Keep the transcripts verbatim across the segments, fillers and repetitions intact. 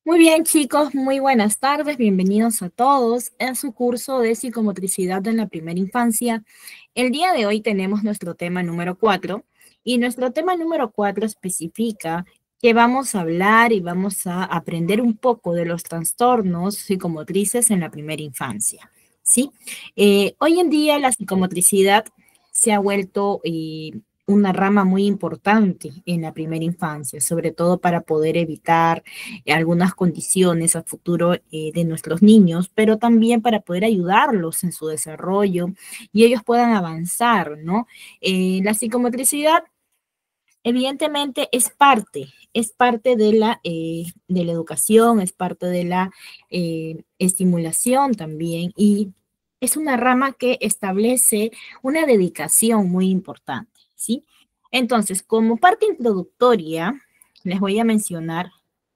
Muy bien, chicos, muy buenas tardes, bienvenidos a todos a su curso de psicomotricidad en la primera infancia. El día de hoy tenemos nuestro tema número cuatro y nuestro tema número cuatro especifica que vamos a hablar y vamos a aprender un poco de los trastornos psicomotrices en la primera infancia, ¿sí? Eh, hoy en día la psicomotricidad se ha vuelto eh, una rama muy importante en la primera infancia, sobre todo para poder evitar algunas condiciones a futuro eh, de nuestros niños, pero también para poder ayudarlos en su desarrollo y ellos puedan avanzar, ¿no? Eh, la psicomotricidad evidentemente es parte, es parte de la, eh, de la educación, es parte de la eh, estimulación también y es una rama que establece una dedicación muy importante, ¿sí? Entonces, como parte introductoria, les voy a mencionar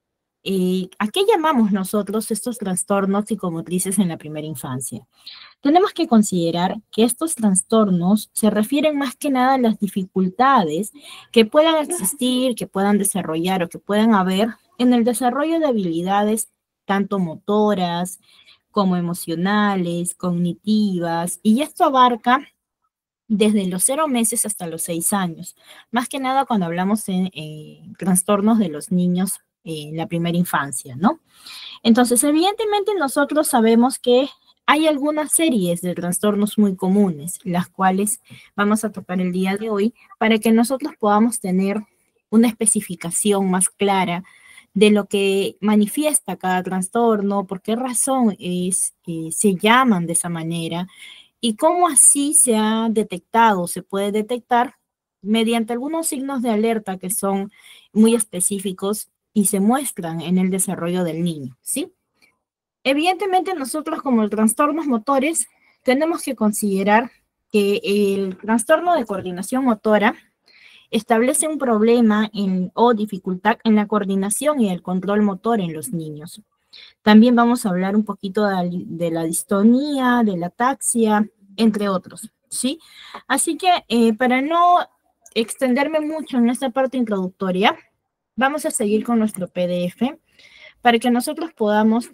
eh, ¿a qué llamamos nosotros estos trastornos psicomotrices en la primera infancia? Tenemos que considerar que estos trastornos se refieren más que nada a las dificultades que puedan existir, que puedan desarrollar o que puedan haber en el desarrollo de habilidades tanto motoras como emocionales, cognitivas, y esto abarca desde los cero meses hasta los seis años, más que nada cuando hablamos en eh, trastornos de los niños en la primera infancia, ¿no? Entonces, evidentemente nosotros sabemos que hay algunas series de trastornos muy comunes, las cuales vamos a tocar el día de hoy, para que nosotros podamos tener una especificación más clara de lo que manifiesta cada trastorno, por qué razón es, eh, se llaman de esa manera y cómo así se ha detectado, se puede detectar mediante algunos signos de alerta que son muy específicos y se muestran en el desarrollo del niño, ¿sí? Evidentemente nosotros como trastornos motores tenemos que considerar que el trastorno de coordinación motora establece un problema en, o dificultad en la coordinación y el control motor en los niños. También vamos a hablar un poquito de, de la distonía, de la ataxia, entre otros, ¿sí? Así que eh, para no extenderme mucho en esta parte introductoria, vamos a seguir con nuestro P D F para que nosotros podamos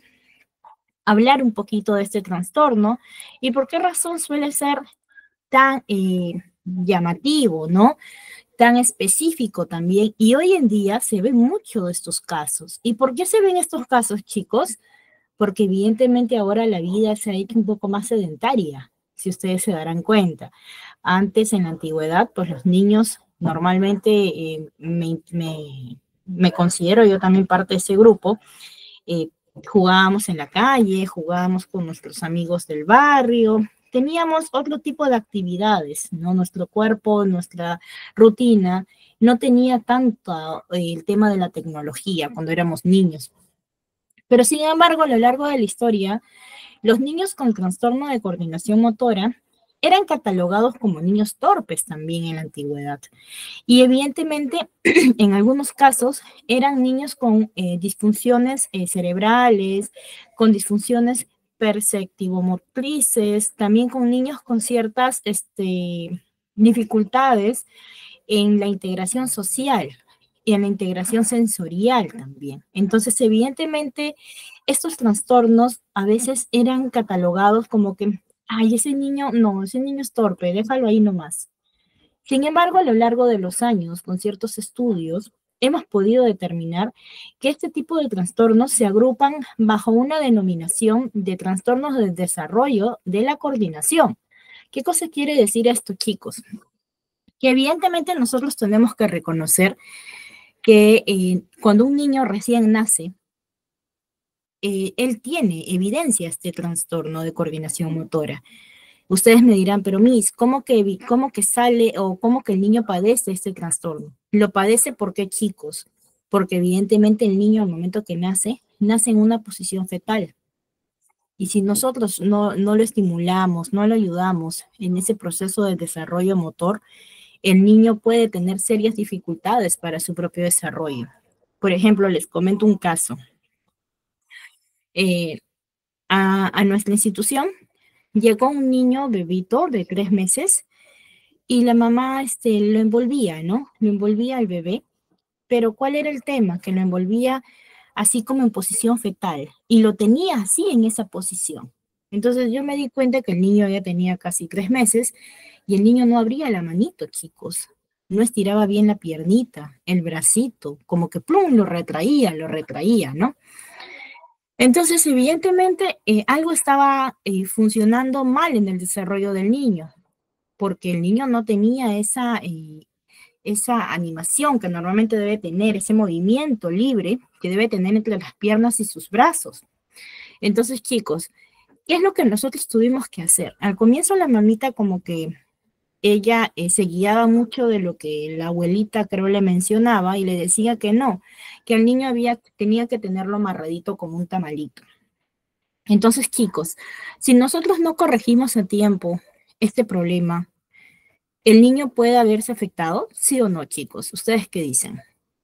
hablar un poquito de este trastorno y por qué razón suele ser tan eh, llamativo, ¿no? Tan específico también. Y hoy en día se ven mucho de estos casos. ¿Y por qué se ven estos casos, chicos? Porque evidentemente ahora la vida se ha hecho un poco más sedentaria, si ustedes se darán cuenta. Antes, en la antigüedad, pues los niños normalmente, eh, me, me, me, considero yo también parte de ese grupo, eh, jugábamos en la calle, jugábamos con nuestros amigos del barrio, teníamos otro tipo de actividades, ¿no? Nuestro cuerpo, nuestra rutina, no tenía tanto eh, el tema de la tecnología cuando éramos niños. Pero sin embargo, a lo largo de la historia, los niños con trastorno de coordinación motora eran catalogados como niños torpes también en la antigüedad. Y evidentemente, en algunos casos, eran niños con eh, disfunciones eh, cerebrales, con disfunciones perceptivomotrices, también con niños con ciertas este, dificultades en la integración social y en la integración sensorial también. Entonces, evidentemente, estos trastornos a veces eran catalogados como que, ay, ese niño, no, ese niño es torpe, déjalo ahí nomás. Sin embargo, a lo largo de los años, con ciertos estudios, hemos podido determinar que este tipo de trastornos se agrupan bajo una denominación de trastornos del desarrollo de la coordinación. ¿Qué cosa quiere decir esto, chicos? Que evidentemente nosotros tenemos que reconocer que eh, cuando un niño recién nace, eh, él tiene evidencia de este trastorno de coordinación motora. Ustedes me dirán, pero Miss, ¿cómo que, cómo que sale o cómo que el niño padece este trastorno? Lo padece porque, chicos, porque evidentemente el niño al momento que nace, nace en una posición fetal. Y si nosotros no, no lo estimulamos, no lo ayudamos en ese proceso de desarrollo motor, el niño puede tener serias dificultades para su propio desarrollo. Por ejemplo, les comento un caso. Eh, a, a nuestra institución llegó un niño bebito de tres meses y la mamá este, lo envolvía, ¿no? Lo envolvía al bebé, pero ¿cuál era el tema? Que lo envolvía así como en posición fetal, y lo tenía así en esa posición. Entonces yo me di cuenta que el niño ya tenía casi tres meses y el niño no abría la manito, chicos. No estiraba bien la piernita, el bracito, como que plum, lo retraía, lo retraía, ¿no? Entonces, evidentemente, eh, algo estaba eh, funcionando mal en el desarrollo del niño, porque el niño no tenía esa, eh, esa animación que normalmente debe tener, ese movimiento libre que debe tener entre las piernas y sus brazos. Entonces, chicos, ¿qué es lo que nosotros tuvimos que hacer? Al comienzo la mamita como que ella eh, se guiaba mucho de lo que la abuelita creo le mencionaba y le decía que no, que el niño había, tenía que tenerlo amarradito como un tamalito. Entonces, chicos, si nosotros no corregimos a tiempo este problema, ¿el niño puede haberse afectado? ¿Sí o no, chicos? ¿Ustedes qué dicen?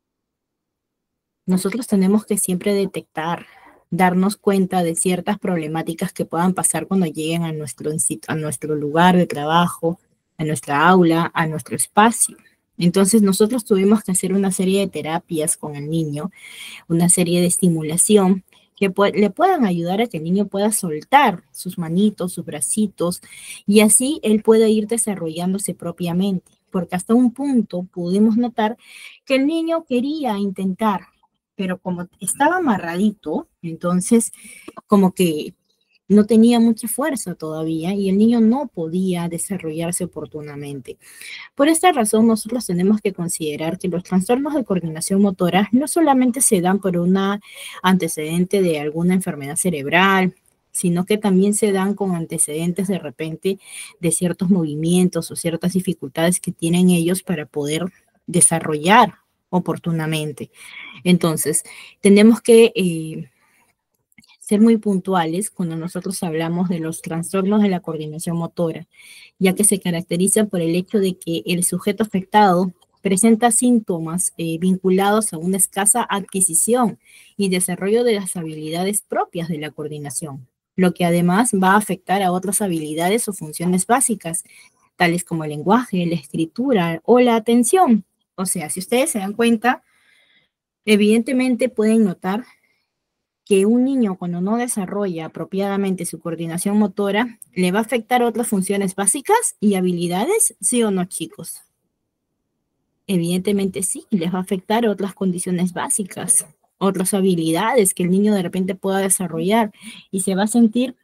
Nosotros tenemos que siempre detectar, darnos cuenta de ciertas problemáticas que puedan pasar cuando lleguen a nuestro, a nuestro lugar de trabajo, a nuestra aula, a nuestro espacio. Entonces nosotros tuvimos que hacer una serie de terapias con el niño, una serie de estimulación que le puedan ayudar a que el niño pueda soltar sus manitos, sus bracitos, y así él pueda ir desarrollándose propiamente, porque hasta un punto pudimos notar que el niño quería intentar, pero como estaba amarradito, entonces como que no tenía mucha fuerza todavía y el niño no podía desarrollarse oportunamente. Por esta razón, nosotros tenemos que considerar que los trastornos de coordinación motora no solamente se dan por un antecedente de alguna enfermedad cerebral, sino que también se dan con antecedentes de repente de ciertos movimientos o ciertas dificultades que tienen ellos para poder desarrollar oportunamente. Entonces, tenemos que eh, ser muy puntuales cuando nosotros hablamos de los trastornos de la coordinación motora, ya que se caracteriza por el hecho de que el sujeto afectado presenta síntomas eh, vinculados a una escasa adquisición y desarrollo de las habilidades propias de la coordinación, lo que además va a afectar a otras habilidades o funciones básicas, tales como el lenguaje, la escritura o la atención. O sea, si ustedes se dan cuenta, evidentemente pueden notar que un niño cuando no desarrolla apropiadamente su coordinación motora, le va a afectar otras funciones básicas y habilidades, ¿sí o no, chicos? Evidentemente sí, les va a afectar otras condiciones básicas, otras habilidades que el niño de repente pueda desarrollar y se va a sentir,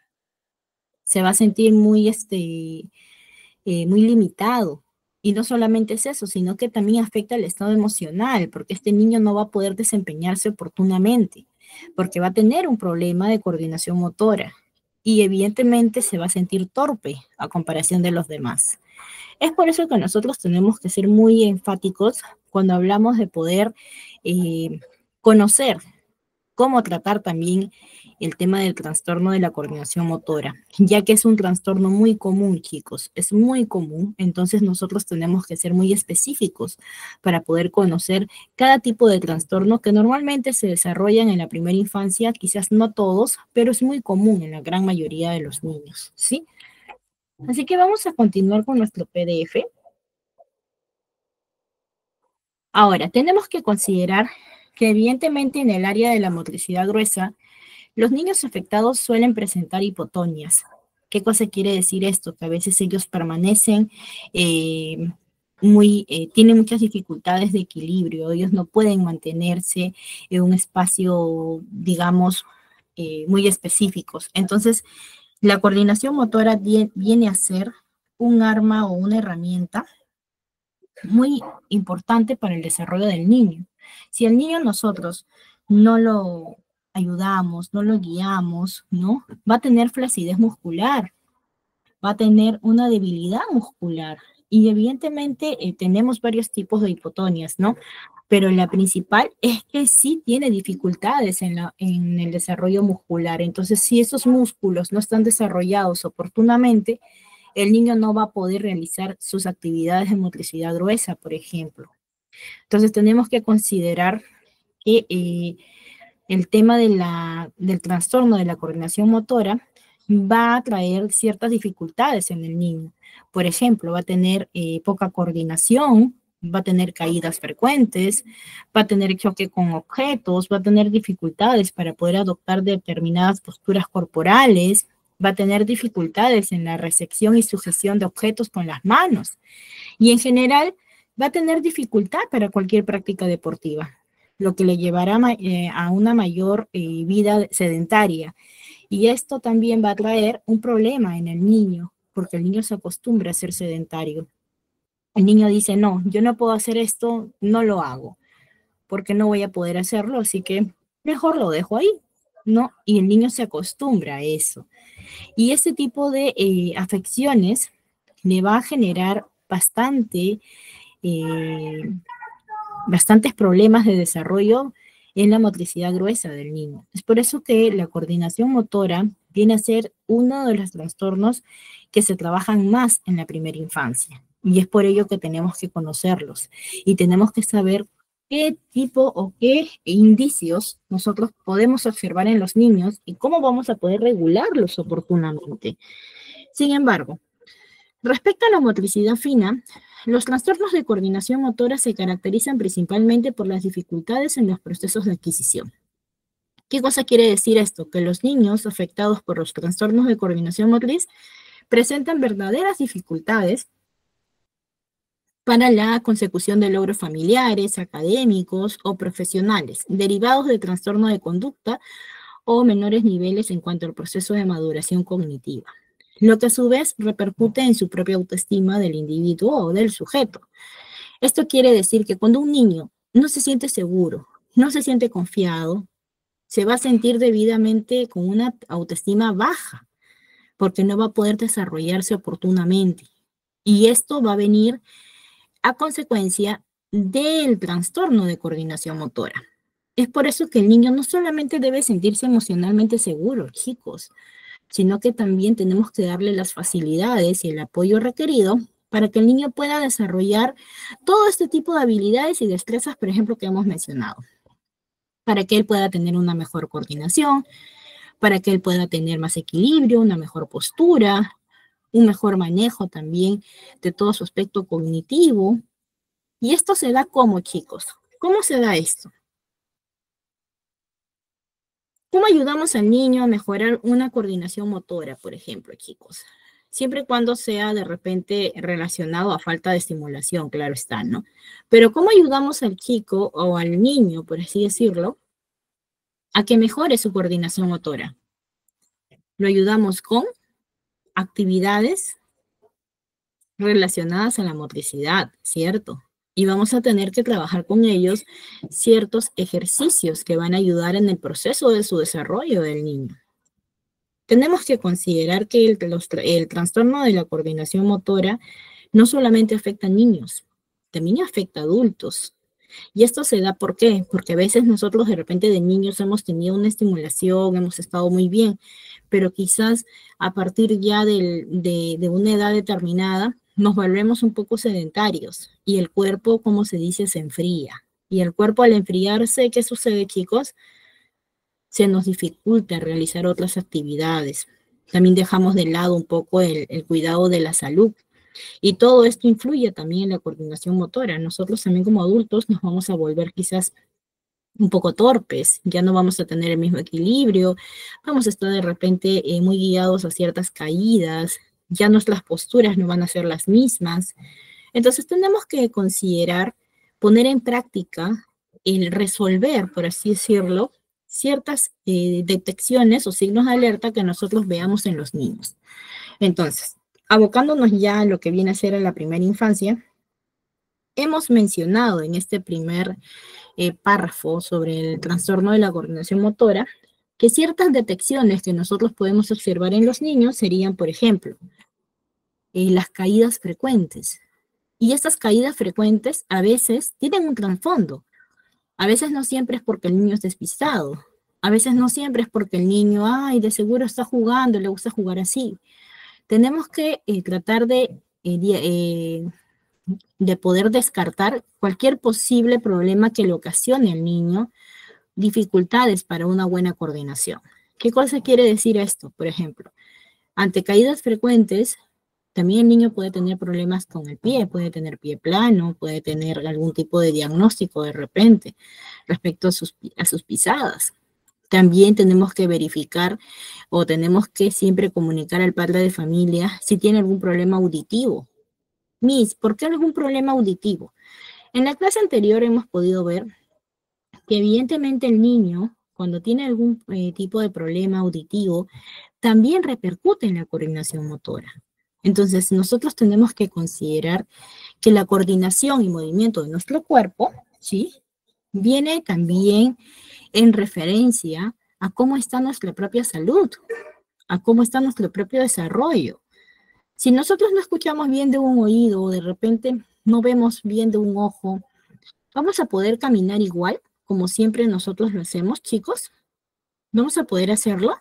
se va a sentir muy, este, eh, muy limitado. Y no solamente es eso, sino que también afecta el estado emocional, porque este niño no va a poder desempeñarse oportunamente, porque va a tener un problema de coordinación motora y evidentemente se va a sentir torpe a comparación de los demás. Es por eso que nosotros tenemos que ser muy enfáticos cuando hablamos de poder eh, conocer cómo tratar también el tema del trastorno de la coordinación motora, ya que es un trastorno muy común, chicos, es muy común, entonces nosotros tenemos que ser muy específicos para poder conocer cada tipo de trastorno que normalmente se desarrollan en la primera infancia, quizás no todos, pero es muy común en la gran mayoría de los niños, ¿sí? Así que vamos a continuar con nuestro P D F. Ahora, tenemos que considerar que evidentemente en el área de la motricidad gruesa, los niños afectados suelen presentar hipotonias. ¿Qué cosa quiere decir esto? Que a veces ellos permanecen eh, muy, eh, tienen muchas dificultades de equilibrio, ellos no pueden mantenerse en un espacio, digamos, eh, muy específicos. Entonces, la coordinación motora viene a ser un arma o una herramienta muy importante para el desarrollo del niño. Si el niño nosotros no lo ayudamos, no lo guiamos, ¿no? Va a tener flacidez muscular, va a tener una debilidad muscular y evidentemente eh, tenemos varios tipos de hipotonias, ¿no? Pero la principal es que sí tiene dificultades en, la, en el desarrollo muscular. Entonces, si esos músculos no están desarrollados oportunamente, el niño no va a poder realizar sus actividades de motricidad gruesa, por ejemplo. Entonces, tenemos que considerar que eh, el tema de la, del trastorno de la coordinación motora va a traer ciertas dificultades en el niño. Por ejemplo, va a tener eh, poca coordinación, va a tener caídas frecuentes, va a tener choque con objetos, va a tener dificultades para poder adoptar determinadas posturas corporales, va a tener dificultades en la recepción y sujeción de objetos con las manos. Y en general va a tener dificultad para cualquier práctica deportiva, lo que le llevará eh, a una mayor eh, vida sedentaria. Y esto también va a traer un problema en el niño, porque el niño se acostumbra a ser sedentario. El niño dice, no, yo no puedo hacer esto, no lo hago, porque no voy a poder hacerlo, así que mejor lo dejo ahí, ¿no? Y el niño se acostumbra a eso. Y este tipo de eh, afecciones le va a generar bastante, eh, bastantes problemas de desarrollo en la motricidad gruesa del niño. Es por eso que la coordinación motora viene a ser uno de los trastornos que se trabajan más en la primera infancia. Y es por ello que tenemos que conocerlos y tenemos que saber qué tipo o qué indicios nosotros podemos observar en los niños y cómo vamos a poder regularlos oportunamente. Sin embargo, respecto a la motricidad fina, los trastornos de coordinación motora se caracterizan principalmente por las dificultades en los procesos de adquisición. ¿Qué cosa quiere decir esto? Que los niños afectados por los trastornos de coordinación motriz presentan verdaderas dificultades para la consecución de logros familiares, académicos o profesionales, derivados de trastorno de conducta o menores niveles en cuanto al proceso de maduración cognitiva, lo que a su vez repercute en su propia autoestima del individuo o del sujeto. Esto quiere decir que cuando un niño no se siente seguro, no se siente confiado, se va a sentir debidamente con una autoestima baja, porque no va a poder desarrollarse oportunamente. Y esto va a venir a consecuencia del trastorno de coordinación motora. Es por eso que el niño no solamente debe sentirse emocionalmente seguro, chicos, sino que también tenemos que darle las facilidades y el apoyo requerido para que el niño pueda desarrollar todo este tipo de habilidades y destrezas, por ejemplo, que hemos mencionado, para que él pueda tener una mejor coordinación, para que él pueda tener más equilibrio, una mejor postura, un mejor manejo también de todo su aspecto cognitivo. Y esto se da ¿cómo, chicos? ¿Cómo se da esto? ¿Cómo ayudamos al niño a mejorar una coordinación motora, por ejemplo, chicos? Siempre y cuando sea de repente relacionado a falta de estimulación, claro está, ¿no? Pero ¿cómo ayudamos al chico o al niño, por así decirlo, a que mejore su coordinación motora? Lo ayudamos con actividades relacionadas a la motricidad, ¿cierto? Y vamos a tener que trabajar con ellos ciertos ejercicios que van a ayudar en el proceso de su desarrollo del niño. Tenemos que considerar que el, los, el trastorno de la coordinación motora no solamente afecta a niños, también afecta a adultos. Y esto se da, ¿por qué? Porque a veces nosotros de repente de niños hemos tenido una estimulación, hemos estado muy bien, pero quizás a partir ya del, de, de una edad determinada nos volvemos un poco sedentarios y el cuerpo, como se dice, se enfría. Y el cuerpo al enfriarse, ¿qué sucede, chicos? Se nos dificulta realizar otras actividades. También dejamos de lado un poco el, el cuidado de la salud. Y todo esto influye también en la coordinación motora. Nosotros también como adultos nos vamos a volver quizás un poco torpes, ya no vamos a tener el mismo equilibrio, vamos a estar de repente eh, muy guiados a ciertas caídas, ya nuestras posturas no van a ser las mismas. Entonces tenemos que considerar, poner en práctica el resolver, por así decirlo, ciertas eh, detecciones o signos de alerta que nosotros veamos en los niños. Entonces, abocándonos ya a lo que viene a ser a la primera infancia, hemos mencionado en este primer eh, párrafo sobre el trastorno de la coordinación motora que ciertas detecciones que nosotros podemos observar en los niños serían, por ejemplo, eh, las caídas frecuentes. Y estas caídas frecuentes a veces tienen un trasfondo. A veces no siempre es porque el niño es despistado. A veces no siempre es porque el niño, ay, de seguro está jugando, le gusta jugar así. Tenemos que eh, tratar de, eh, eh, de poder descartar cualquier posible problema que le ocasione al niño dificultades para una buena coordinación. ¿Qué cosa quiere decir esto? Por ejemplo, ante caídas frecuentes, También el niño puede tener problemas con el pie, puede tener pie plano, puede tener algún tipo de diagnóstico de repente respecto a sus, a sus pisadas. También tenemos que verificar o tenemos que siempre comunicar al padre de familia si tiene algún problema auditivo. Miss, ¿por qué algún problema auditivo? En la clase anterior hemos podido ver que evidentemente el niño, cuando tiene algún eh, tipo de problema auditivo, también repercute en la coordinación motora. Entonces, nosotros tenemos que considerar que la coordinación y movimiento de nuestro cuerpo, ¿sí?, viene también en referencia a cómo está nuestra propia salud, a cómo está nuestro propio desarrollo. Si nosotros no escuchamos bien de un oído o de repente no vemos bien de un ojo, ¿vamos a poder caminar igual como siempre nosotros lo hacemos, chicos? ¿Vamos a poder hacerlo?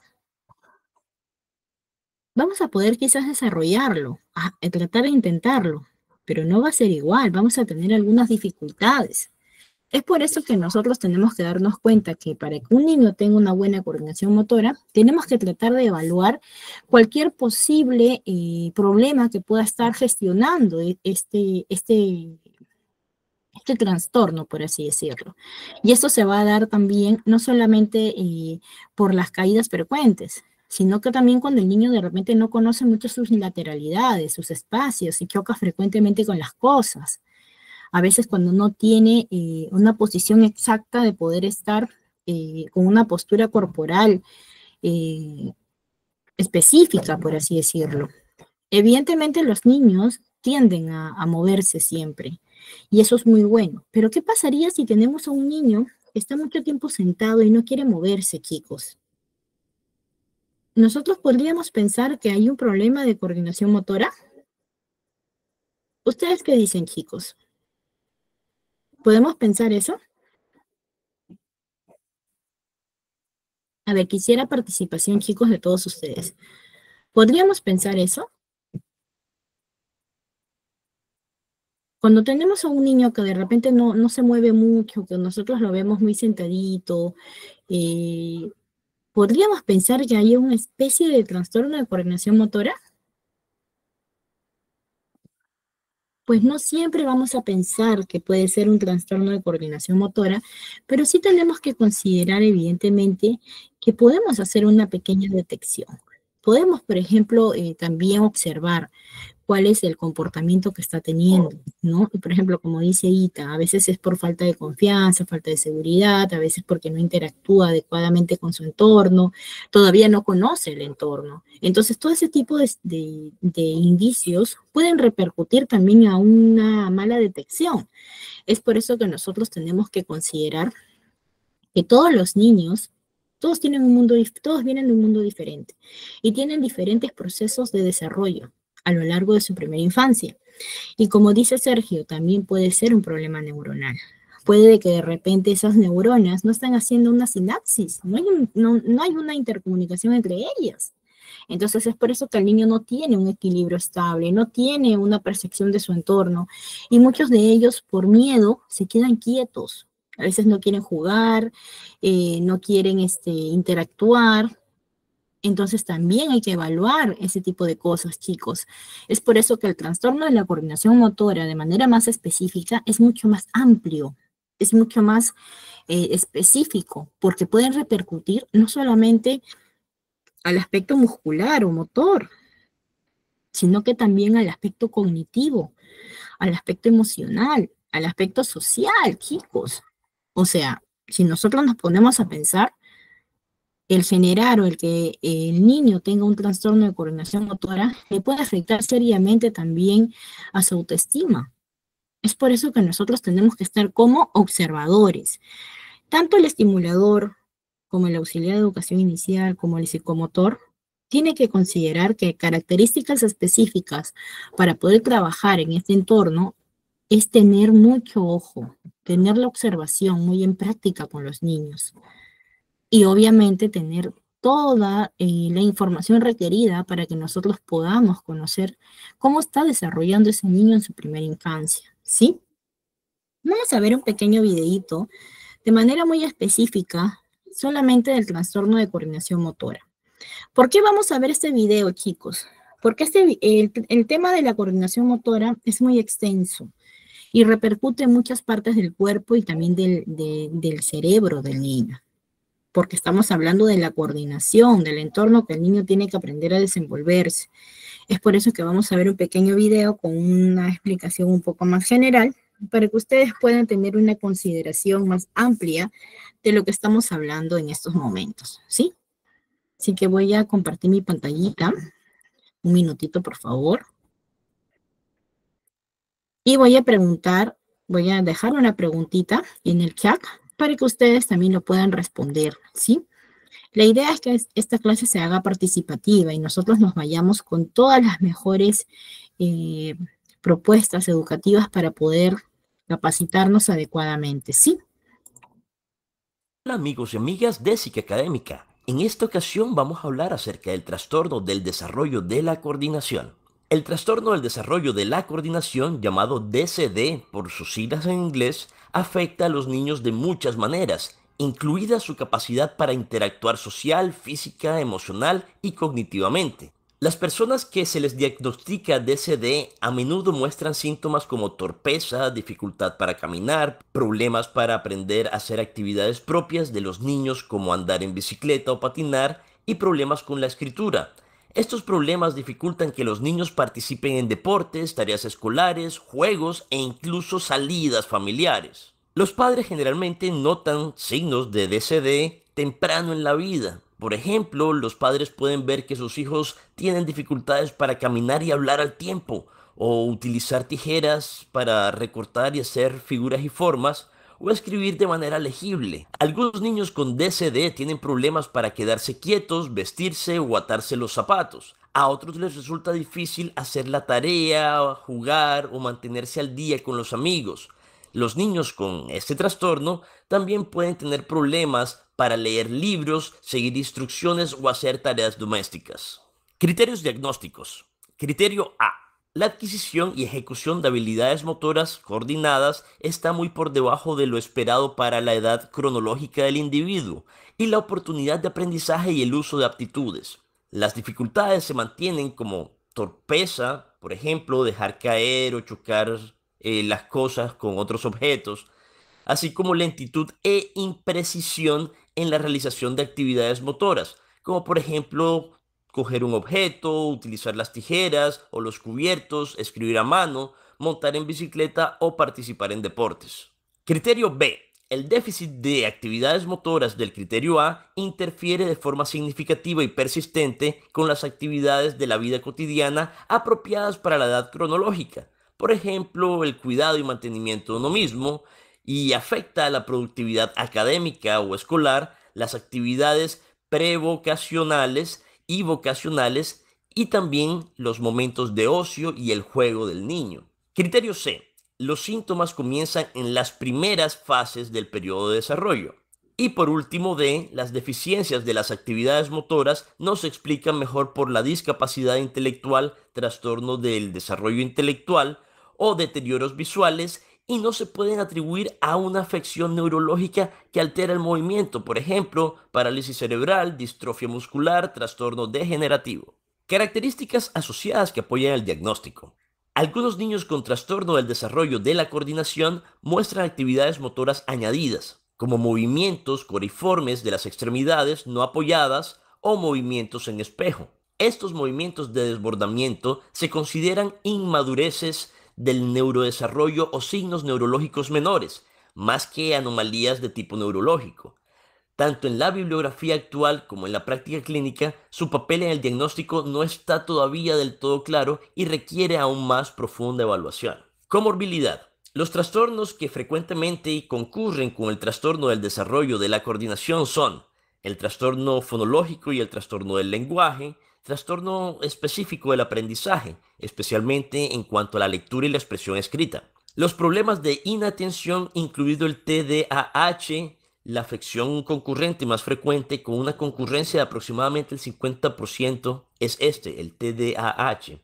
Vamos a poder quizás desarrollarlo, a, a tratar de intentarlo, pero no va a ser igual, vamos a tener algunas dificultades. Es por eso que nosotros tenemos que darnos cuenta que para que un niño tenga una buena coordinación motora, tenemos que tratar de evaluar cualquier posible eh, problema que pueda estar gestionando este, este, este trastorno, por así decirlo. Y esto se va a dar también no solamente eh, por las caídas frecuentes, sino que también cuando el niño de repente no conoce mucho sus lateralidades, sus espacios y choca frecuentemente con las cosas. A veces cuando no tiene eh, una posición exacta de poder estar eh, con una postura corporal eh, específica, por así decirlo. Evidentemente los niños tienden a, a moverse siempre y eso es muy bueno. Pero ¿qué pasaría si tenemos a un niño que está mucho tiempo sentado y no quiere moverse, chicos? Nosotros podríamos pensar que hay un problema de coordinación motora. ¿Ustedes qué dicen, chicos? ¿Podemos pensar eso? A ver, quisiera participación, chicos, de todos ustedes. ¿Podríamos pensar eso? Cuando tenemos a un niño que de repente no, no se mueve mucho, que nosotros lo vemos muy sentadito, eh, ¿podríamos pensar que hay una especie de trastorno de coordinación motora? Pues no siempre vamos a pensar que puede ser un trastorno de coordinación motora, pero sí tenemos que considerar evidentemente que podemos hacer una pequeña detección. Podemos, por ejemplo, eh, también observar cuál es el comportamiento que está teniendo, ¿no? Y por ejemplo, como dice Ita, a veces es por falta de confianza, falta de seguridad, a veces porque no interactúa adecuadamente con su entorno, todavía no conoce el entorno. Entonces, todo ese tipo de, de, de indicios pueden repercutir también a una mala detección. Es por eso que nosotros tenemos que considerar que todos los niños, todos tienen un mundo, todos vienen de un mundo diferente y tienen diferentes procesos de desarrollo a lo largo de su primera infancia. Y como dice Sergio, también puede ser un problema neuronal. Puede que de repente esas neuronas no están haciendo una sinapsis, no hay, un, no, no hay una intercomunicación entre ellas. Entonces es por eso que el niño no tiene un equilibrio estable, no tiene una percepción de su entorno y muchos de ellos por miedo se quedan quietos. A veces no quieren jugar, eh, no quieren este, interactuar. Entonces también hay que evaluar ese tipo de cosas, chicos. Es por eso que el trastorno de la coordinación motora de manera más específica es mucho más amplio, es mucho más eh, específico, porque pueden repercutir no solamente al aspecto muscular o motor, sino que también al aspecto cognitivo, al aspecto emocional, al aspecto social, chicos. O sea, si nosotros nos ponemos a pensar, el generar o el que el niño tenga un trastorno de coordinación motora le puede afectar seriamente también a su autoestima. Es por eso que nosotros tenemos que estar como observadores. Tanto el estimulador como el auxiliar de educación inicial, como el psicomotor, tiene que considerar que características específicas para poder trabajar en este entorno es tener mucho ojo, tener la observación muy en práctica con los niños. Y obviamente tener toda eh, la información requerida para que nosotros podamos conocer cómo está desarrollando ese niño en su primera infancia, ¿sí? Vamos a ver un pequeño videíto de manera muy específica solamente del trastorno de coordinación motora. ¿Por qué vamos a ver este video, chicos? porque este, el, el tema de la coordinación motora es muy extenso y repercute en muchas partes del cuerpo y también del, de- del cerebro del niño, porque estamos hablando de la coordinación, del entorno que el niño tiene que aprender a desenvolverse. Es por eso que vamos a ver un pequeño video con una explicación un poco más general, para que ustedes puedan tener una consideración más amplia de lo que estamos hablando en estos momentos, ¿sí? Así que voy a compartir mi pantallita. Un minutito, por favor. Y voy a preguntar, voy a dejar una preguntita en el chat para que ustedes también lo puedan responder, ¿sí? La idea es que esta clase se haga participativa y nosotros nos vayamos con todas las mejores eh, propuestas educativas para poder capacitarnos adecuadamente, ¿sí? Hola amigos y amigas de Psique Académica. En esta ocasión vamos a hablar acerca del trastorno del desarrollo de la coordinación. El trastorno del desarrollo de la coordinación, llamado D C D por sus siglas en inglés, afecta a los niños de muchas maneras, incluida su capacidad para interactuar social, física, emocional y cognitivamente. Las personas que se les diagnostica D C D a menudo muestran síntomas como torpeza, dificultad para caminar, problemas para aprender a hacer actividades propias de los niños como andar en bicicleta o patinar y problemas con la escritura. Estos problemas dificultan que los niños participen en deportes, tareas escolares, juegos e incluso salidas familiares. Los padres generalmente notan signos de D C D temprano en la vida. Por ejemplo, los padres pueden ver que sus hijos tienen dificultades para caminar y hablar al tiempo, o utilizar tijeras para recortar y hacer figuras y formas, o escribir de manera legible. Algunos niños con D C D tienen problemas para quedarse quietos, vestirse o atarse los zapatos. A otros les resulta difícil hacer la tarea, jugar o mantenerse al día con los amigos. Los niños con este trastorno también pueden tener problemas para leer libros, seguir instrucciones o hacer tareas domésticas. Criterios diagnósticos. Criterio A. La adquisición y ejecución de habilidades motoras coordinadas está muy por debajo de lo esperado para la edad cronológica del individuo y la oportunidad de aprendizaje y el uso de aptitudes. Las dificultades se mantienen como torpeza, por ejemplo, dejar caer o chocar eh, las cosas con otros objetos, así como lentitud e imprecisión en la realización de actividades motoras, como por ejemplo coger un objeto, utilizar las tijeras o los cubiertos, escribir a mano, montar en bicicleta o participar en deportes. Criterio B. El déficit de actividades motoras del criterio A interfiere de forma significativa y persistente con las actividades de la vida cotidiana apropiadas para la edad cronológica. Por ejemplo, el cuidado y mantenimiento de uno mismo, y afecta a la productividad académica o escolar, las actividades prevocacionales y vocacionales y también los momentos de ocio y el juego del niño. Criterio C. Los síntomas comienzan en las primeras fases del periodo de desarrollo. Y por último, D. Las deficiencias de las actividades motoras no se explican mejor por la discapacidad intelectual, trastorno del desarrollo intelectual o deterioros visuales y no se pueden atribuir a una afección neurológica que altera el movimiento, por ejemplo, parálisis cerebral, distrofia muscular, trastorno degenerativo. Características asociadas que apoyan el diagnóstico. Algunos niños con trastorno del desarrollo de la coordinación muestran actividades motoras añadidas, como movimientos coriformes de las extremidades no apoyadas o movimientos en espejo. Estos movimientos de desbordamiento se consideran inmadureces del neurodesarrollo o signos neurológicos menores, más que anomalías de tipo neurológico. Tanto en la bibliografía actual como en la práctica clínica, su papel en el diagnóstico no está todavía del todo claro y requiere aún más profunda evaluación. Comorbilidad. Los trastornos que frecuentemente concurren con el trastorno del desarrollo de la coordinación son el trastorno fonológico y el trastorno del lenguaje, trastorno específico del aprendizaje, especialmente en cuanto a la lectura y la expresión escrita. Los problemas de inatención, incluido el T D A H, la afección concurrente más frecuente con una concurrencia de aproximadamente el cincuenta por ciento es este, el T D A H.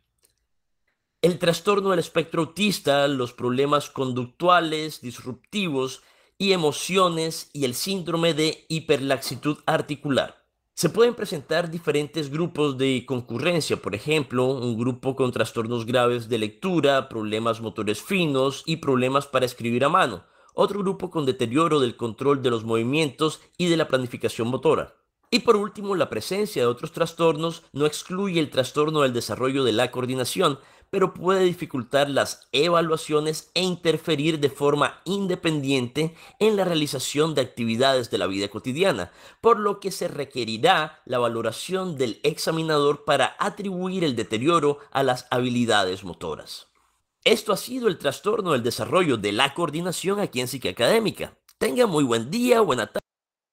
El trastorno del espectro autista, los problemas conductuales, disruptivos y emociones y el síndrome de hiperlaxitud articular. Se pueden presentar diferentes grupos de concurrencia, por ejemplo, un grupo con trastornos graves de lectura, problemas motores finos y problemas para escribir a mano. Otro grupo con deterioro del control de los movimientos y de la planificación motora. Y por último, la presencia de otros trastornos no excluye el trastorno del desarrollo de la coordinación, pero puede dificultar las evaluaciones e interferir de forma independiente en la realización de actividades de la vida cotidiana, por lo que se requerirá la valoración del examinador para atribuir el deterioro a las habilidades motoras. Esto ha sido el trastorno del desarrollo de la coordinación aquí en Psique Académica. Tenga muy buen día, buena tarde.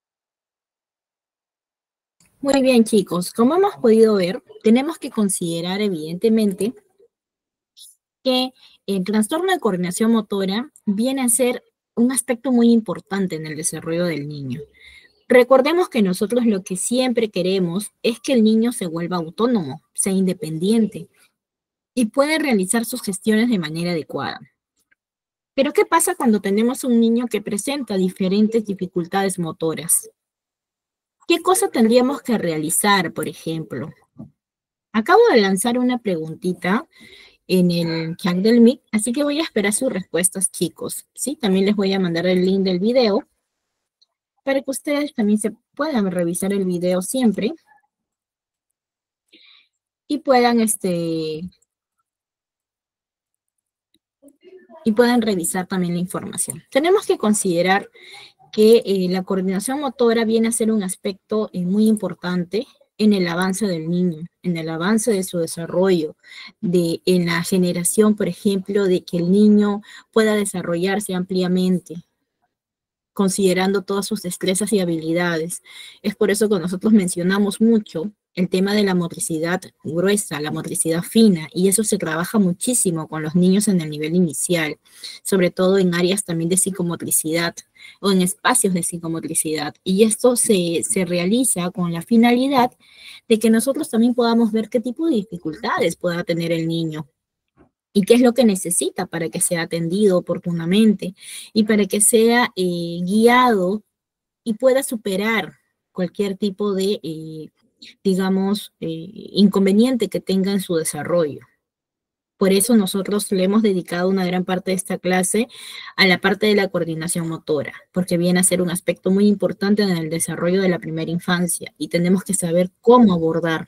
Muy bien, chicos. Como hemos podido ver, tenemos que considerar evidentemente que el trastorno de coordinación motora viene a ser un aspecto muy importante en el desarrollo del niño. Recordemos que nosotros lo que siempre queremos es que el niño se vuelva autónomo, sea independiente y pueda realizar sus gestiones de manera adecuada. Pero ¿qué pasa cuando tenemos un niño que presenta diferentes dificultades motoras? ¿Qué cosa tendríamos que realizar, por ejemplo? Acabo de lanzar una preguntita en el chat del Meet, así que voy a esperar sus respuestas, chicos. ¿Sí? También les voy a mandar el link del video para que ustedes también se puedan revisar el video siempre y puedan, este, y puedan revisar también la información. Tenemos que considerar que eh, la coordinación motora viene a ser un aspecto eh, muy importante en el avance del niño, en el avance de su desarrollo, de, en la generación, por ejemplo, de que el niño pueda desarrollarse ampliamente, considerando todas sus destrezas y habilidades. Es por eso que nosotros mencionamos mucho el tema de la motricidad gruesa, la motricidad fina, y eso se trabaja muchísimo con los niños en el nivel inicial, sobre todo en áreas también de psicomotricidad o en espacios de psicomotricidad. Y esto se, se realiza con la finalidad de que nosotros también podamos ver qué tipo de dificultades pueda tener el niño y qué es lo que necesita para que sea atendido oportunamente y para que sea eh, guiado y pueda superar cualquier tipo de, eh, digamos, eh, inconveniente que tenga en su desarrollo. Por eso nosotros le hemos dedicado una gran parte de esta clase a la parte de la coordinación motora, porque viene a ser un aspecto muy importante en el desarrollo de la primera infancia y tenemos que saber cómo abordar.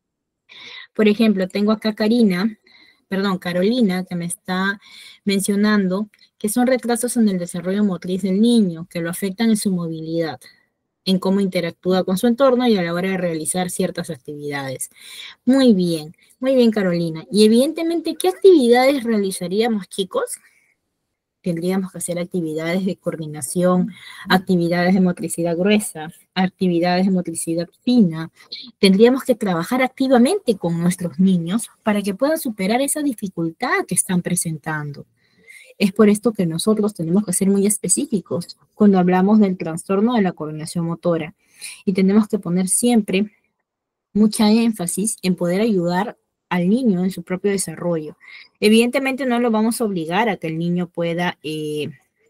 Por ejemplo, tengo acá a Karina, perdón, Carolina, que me está mencionando que son retrasos en el desarrollo motriz del niño, que lo afectan en su movilidad, en cómo interactúa con su entorno y a la hora de realizar ciertas actividades. Muy bien, muy bien, Carolina. Y evidentemente, ¿qué actividades realizaríamos, chicos? Tendríamos que hacer actividades de coordinación, actividades de motricidad gruesa, actividades de motricidad fina. Tendríamos que trabajar activamente con nuestros niños para que puedan superar esa dificultad que están presentando. Es por esto que nosotros tenemos que ser muy específicos cuando hablamos del trastorno de la coordinación motora y tenemos que poner siempre mucha énfasis en poder ayudar al niño en su propio desarrollo. Evidentemente no lo vamos a obligar a que el niño pueda, eh,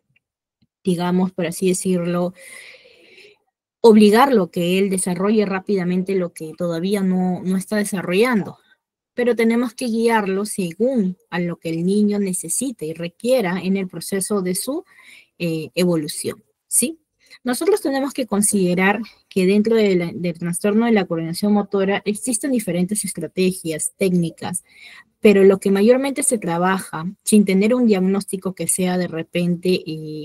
digamos, por así decirlo, obligarlo a que él desarrolle rápidamente lo que todavía no, no está desarrollando, pero tenemos que guiarlo según a lo que el niño necesite y requiera en el proceso de su eh, evolución, ¿sí? Nosotros tenemos que considerar que dentro de la, del trastorno de la coordinación motora existen diferentes estrategias, técnicas, pero lo que mayormente se trabaja sin tener un diagnóstico que sea de repente eh,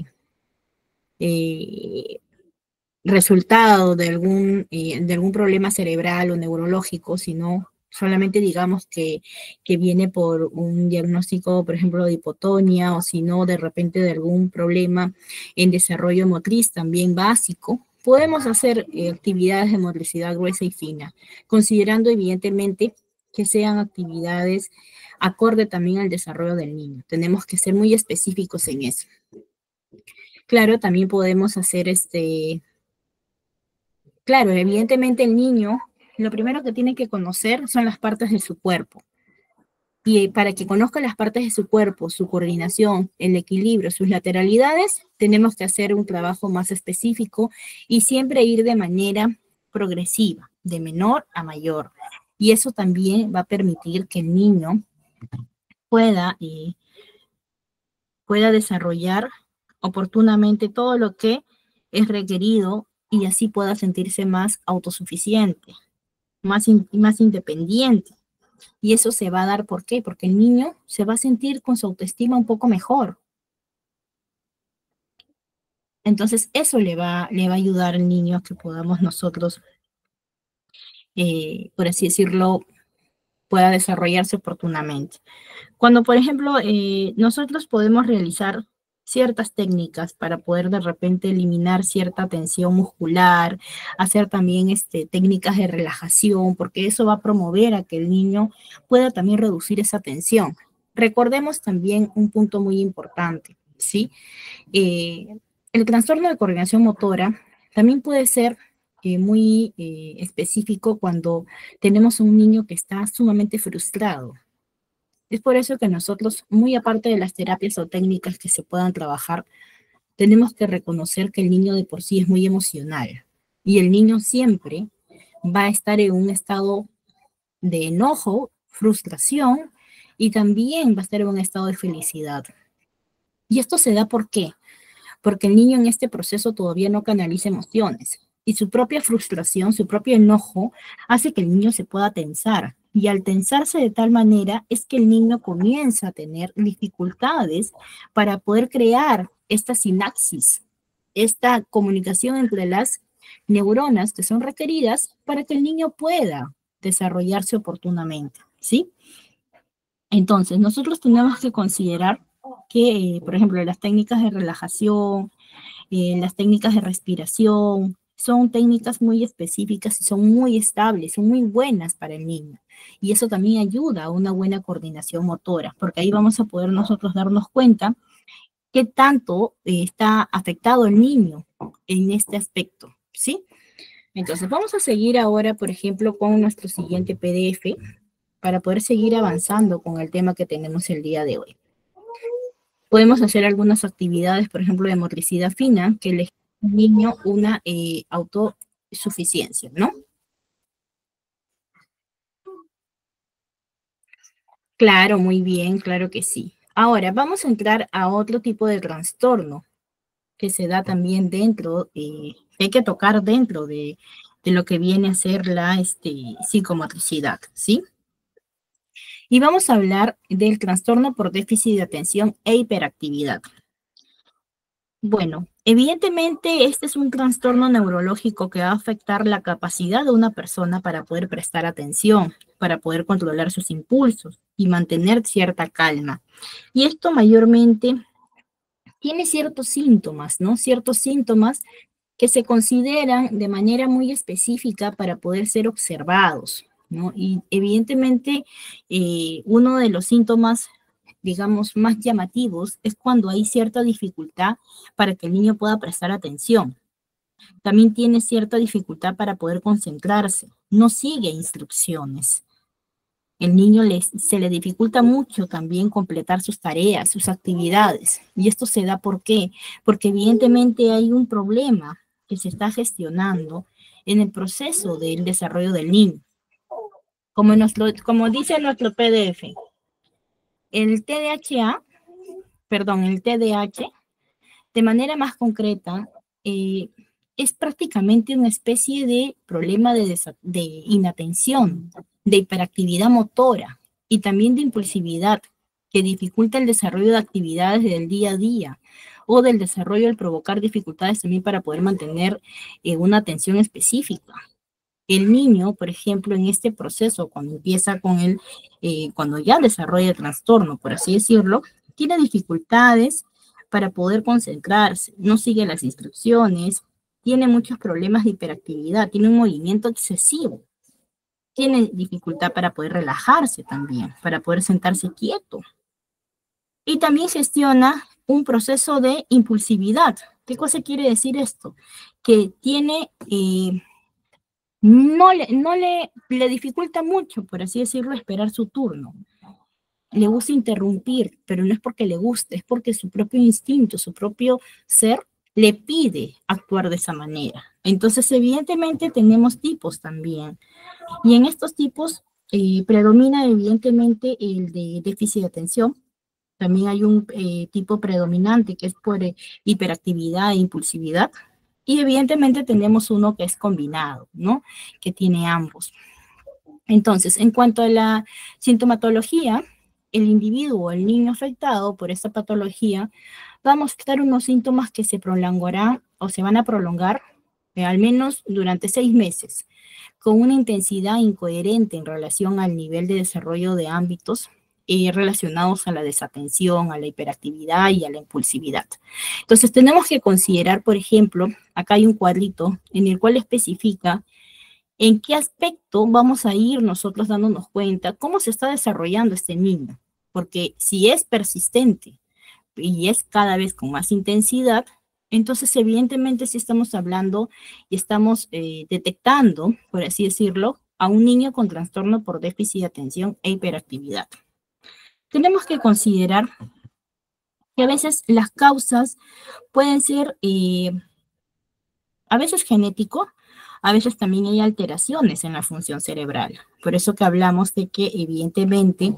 eh, resultado de algún, eh, de algún problema cerebral o neurológico, sino solamente digamos que, que viene por un diagnóstico, por ejemplo, de hipotonía, o si no, de repente de algún problema en desarrollo motriz también básico, podemos hacer eh, actividades de motricidad gruesa y fina, considerando evidentemente que sean actividades acorde también al desarrollo del niño. Tenemos que ser muy específicos en eso. Claro, también podemos hacer este... Claro, evidentemente el niño lo primero que tiene que conocer son las partes de su cuerpo. Y para que conozca las partes de su cuerpo, su coordinación, el equilibrio, sus lateralidades, tenemos que hacer un trabajo más específico y siempre ir de manera progresiva, de menor a mayor. Y eso también va a permitir que el niño pueda, eh, pueda desarrollar oportunamente todo lo que es requerido y así pueda sentirse más autosuficiente, más, in, más independiente. Y eso se va a dar, ¿por qué? Porque el niño se va a sentir con su autoestima un poco mejor. Entonces, eso le va, le va a ayudar al niño a que podamos nosotros, eh, por así decirlo, pueda desarrollarse oportunamente. Cuando, por ejemplo, eh, nosotros podemos realizar ciertas técnicas para poder de repente eliminar cierta tensión muscular, hacer también este, técnicas de relajación, porque eso va a promover a que el niño pueda también reducir esa tensión. Recordemos también un punto muy importante, ¿sí? Eh, el trastorno de coordinación motora también puede ser eh, muy eh, específico cuando tenemos un niño que está sumamente frustrado. Es por eso que nosotros, muy aparte de las terapias o técnicas que se puedan trabajar, tenemos que reconocer que el niño de por sí es muy emocional y el niño siempre va a estar en un estado de enojo, frustración y también va a estar en un estado de felicidad. Y esto se da ¿por qué? Porque el niño en este proceso todavía no canaliza emociones y su propia frustración, su propio enojo hace que el niño se pueda tensar. Y al tensarse de tal manera es que el niño comienza a tener dificultades para poder crear esta sinapsis, esta comunicación entre las neuronas que son requeridas para que el niño pueda desarrollarse oportunamente, ¿sí? Entonces, nosotros tenemos que considerar que, eh, por ejemplo, las técnicas de relajación, eh, las técnicas de respiración, son técnicas muy específicas y son muy estables, son muy buenas para el niño. Y eso también ayuda a una buena coordinación motora, porque ahí vamos a poder nosotros darnos cuenta qué tanto eh, está afectado el niño en este aspecto, ¿sí? Entonces, vamos a seguir ahora, por ejemplo, con nuestro siguiente P D F para poder seguir avanzando con el tema que tenemos el día de hoy. Podemos hacer algunas actividades, por ejemplo, de motricidad fina, que le generen al niño una eh, autosuficiencia, ¿no? Claro, muy bien, claro que sí. Ahora, vamos a entrar a otro tipo de trastorno que se da también dentro, eh, que hay que tocar dentro de, de lo que viene a ser la este, psicomotricidad, ¿sí? Y vamos a hablar del trastorno por déficit de atención e hiperactividad. Bueno, evidentemente este es un trastorno neurológico que va a afectar la capacidad de una persona para poder prestar atención, para poder controlar sus impulsos y mantener cierta calma. Y esto mayormente tiene ciertos síntomas, ¿no? Ciertos síntomas que se consideran de manera muy específica para poder ser observados, ¿no? Y evidentemente eh, uno de los síntomas, digamos, más llamativos es cuando hay cierta dificultad para que el niño pueda prestar atención. También tiene cierta dificultad para poder concentrarse, no sigue instrucciones. El niño le, se le dificulta mucho también completar sus tareas, sus actividades. Y esto se da ¿por qué? Porque evidentemente hay un problema que se está gestionando en el proceso del desarrollo del niño. Como, nuestro, como dice nuestro P D F, el T D A H, perdón, el T D A H, de manera más concreta, eh, es prácticamente una especie de problema de, de inatención, de hiperactividad motora y también de impulsividad que dificulta el desarrollo de actividades del día a día o del desarrollo al provocar dificultades también para poder mantener eh, una atención específica. El niño, por ejemplo, en este proceso, cuando empieza con él, eh, cuando ya desarrolla el trastorno, por así decirlo, tiene dificultades para poder concentrarse, no sigue las instrucciones, tiene muchos problemas de hiperactividad, tiene un movimiento excesivo, tiene dificultad para poder relajarse también, para poder sentarse quieto. Y también gestiona un proceso de impulsividad. ¿Qué cosa quiere decir esto? Que tiene, eh, no, le, no le, le dificulta mucho, por así decirlo, esperar su turno. Le gusta interrumpir, pero no es porque le guste, es porque su propio instinto, su propio ser le pide actuar de esa manera. Entonces, evidentemente, tenemos tipos también. Y en estos tipos eh, predomina evidentemente el de déficit de atención. También hay un eh, tipo predominante que es por eh, hiperactividad e impulsividad. Y evidentemente tenemos uno que es combinado, ¿no? Que tiene ambos. Entonces, en cuanto a la sintomatología, el individuo, el niño afectado por esta patología, va a mostrar unos síntomas que se prolongarán o se van a prolongar eh, al menos durante seis meses, con una intensidad incoherente en relación al nivel de desarrollo de ámbitos eh, relacionados a la desatención, a la hiperactividad y a la impulsividad. Entonces, tenemos que considerar, por ejemplo, acá hay un cuadrito en el cual especifica en qué aspecto vamos a ir nosotros dándonos cuenta cómo se está desarrollando este niño. Porque si es persistente y es cada vez con más intensidad, entonces evidentemente sí estamos hablando y estamos eh, detectando, por así decirlo, a un niño con trastorno por déficit de atención e hiperactividad. Tenemos que considerar que a veces las causas pueden ser eh, a veces genético, a veces también hay alteraciones en la función cerebral. Por eso que hablamos de que evidentemente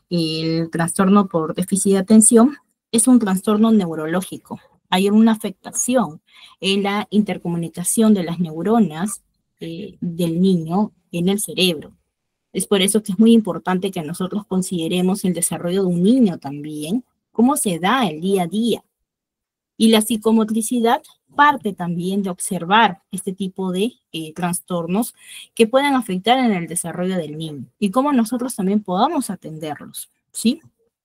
el trastorno por déficit de atención es un trastorno neurológico. Hay una afectación en la intercomunicación de las neuronas eh, del niño en el cerebro. Es por eso que es muy importante que nosotros consideremos el desarrollo de un niño también, cómo se da el día a día. Y la psicomotricidad parte también de observar este tipo de eh, trastornos que puedan afectar en el desarrollo del niño y cómo nosotros también podamos atenderlos, ¿sí?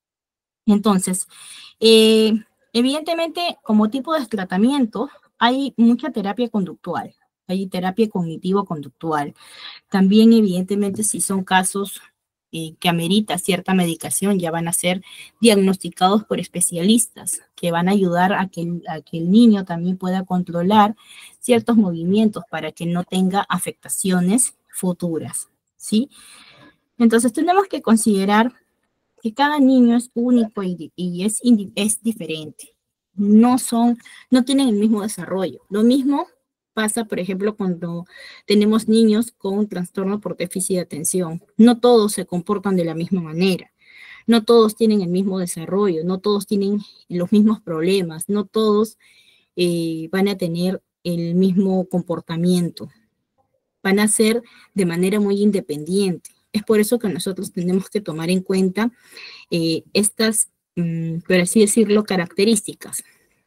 Entonces, eh, evidentemente, como tipo de tratamiento, hay mucha terapia conductual, hay terapia cognitivo-conductual. También, evidentemente, si son casos eh, que amerita cierta medicación, ya van a ser diagnosticados por especialistas que van a ayudar a que, a que el niño también pueda controlar ciertos movimientos para que no tenga afectaciones futuras, ¿sí? Entonces, tenemos que considerar que cada niño es único y, y es, es diferente. No son, no tienen el mismo desarrollo. Lo mismo pasa, por ejemplo, cuando tenemos niños con un trastorno por déficit de atención. No todos se comportan de la misma manera. No todos tienen el mismo desarrollo. No todos tienen los mismos problemas. No todos eh, van a tener el mismo comportamiento. Van a ser de manera muy independiente. Es por eso que nosotros tenemos que tomar en cuenta eh, estas, mmm, por así decirlo, características.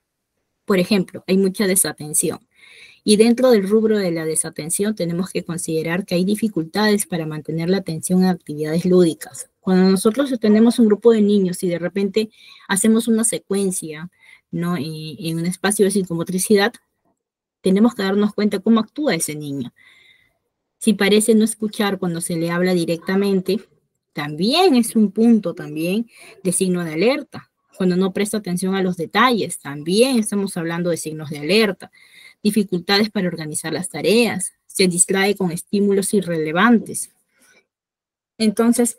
Por ejemplo, hay mucha desatención. Y dentro del rubro de la desatención tenemos que considerar que hay dificultades para mantener la atención en actividades lúdicas. Cuando nosotros tenemos un grupo de niños y de repente hacemos una secuencia, ¿no? en, en un espacio de psicomotricidad, tenemos que darnos cuenta cómo actúa ese niño. Si parece no escuchar cuando se le habla directamente, también es un punto también de signo de alerta. Cuando no presta atención a los detalles, también estamos hablando de signos de alerta. Dificultades para organizar las tareas, se distrae con estímulos irrelevantes. Entonces,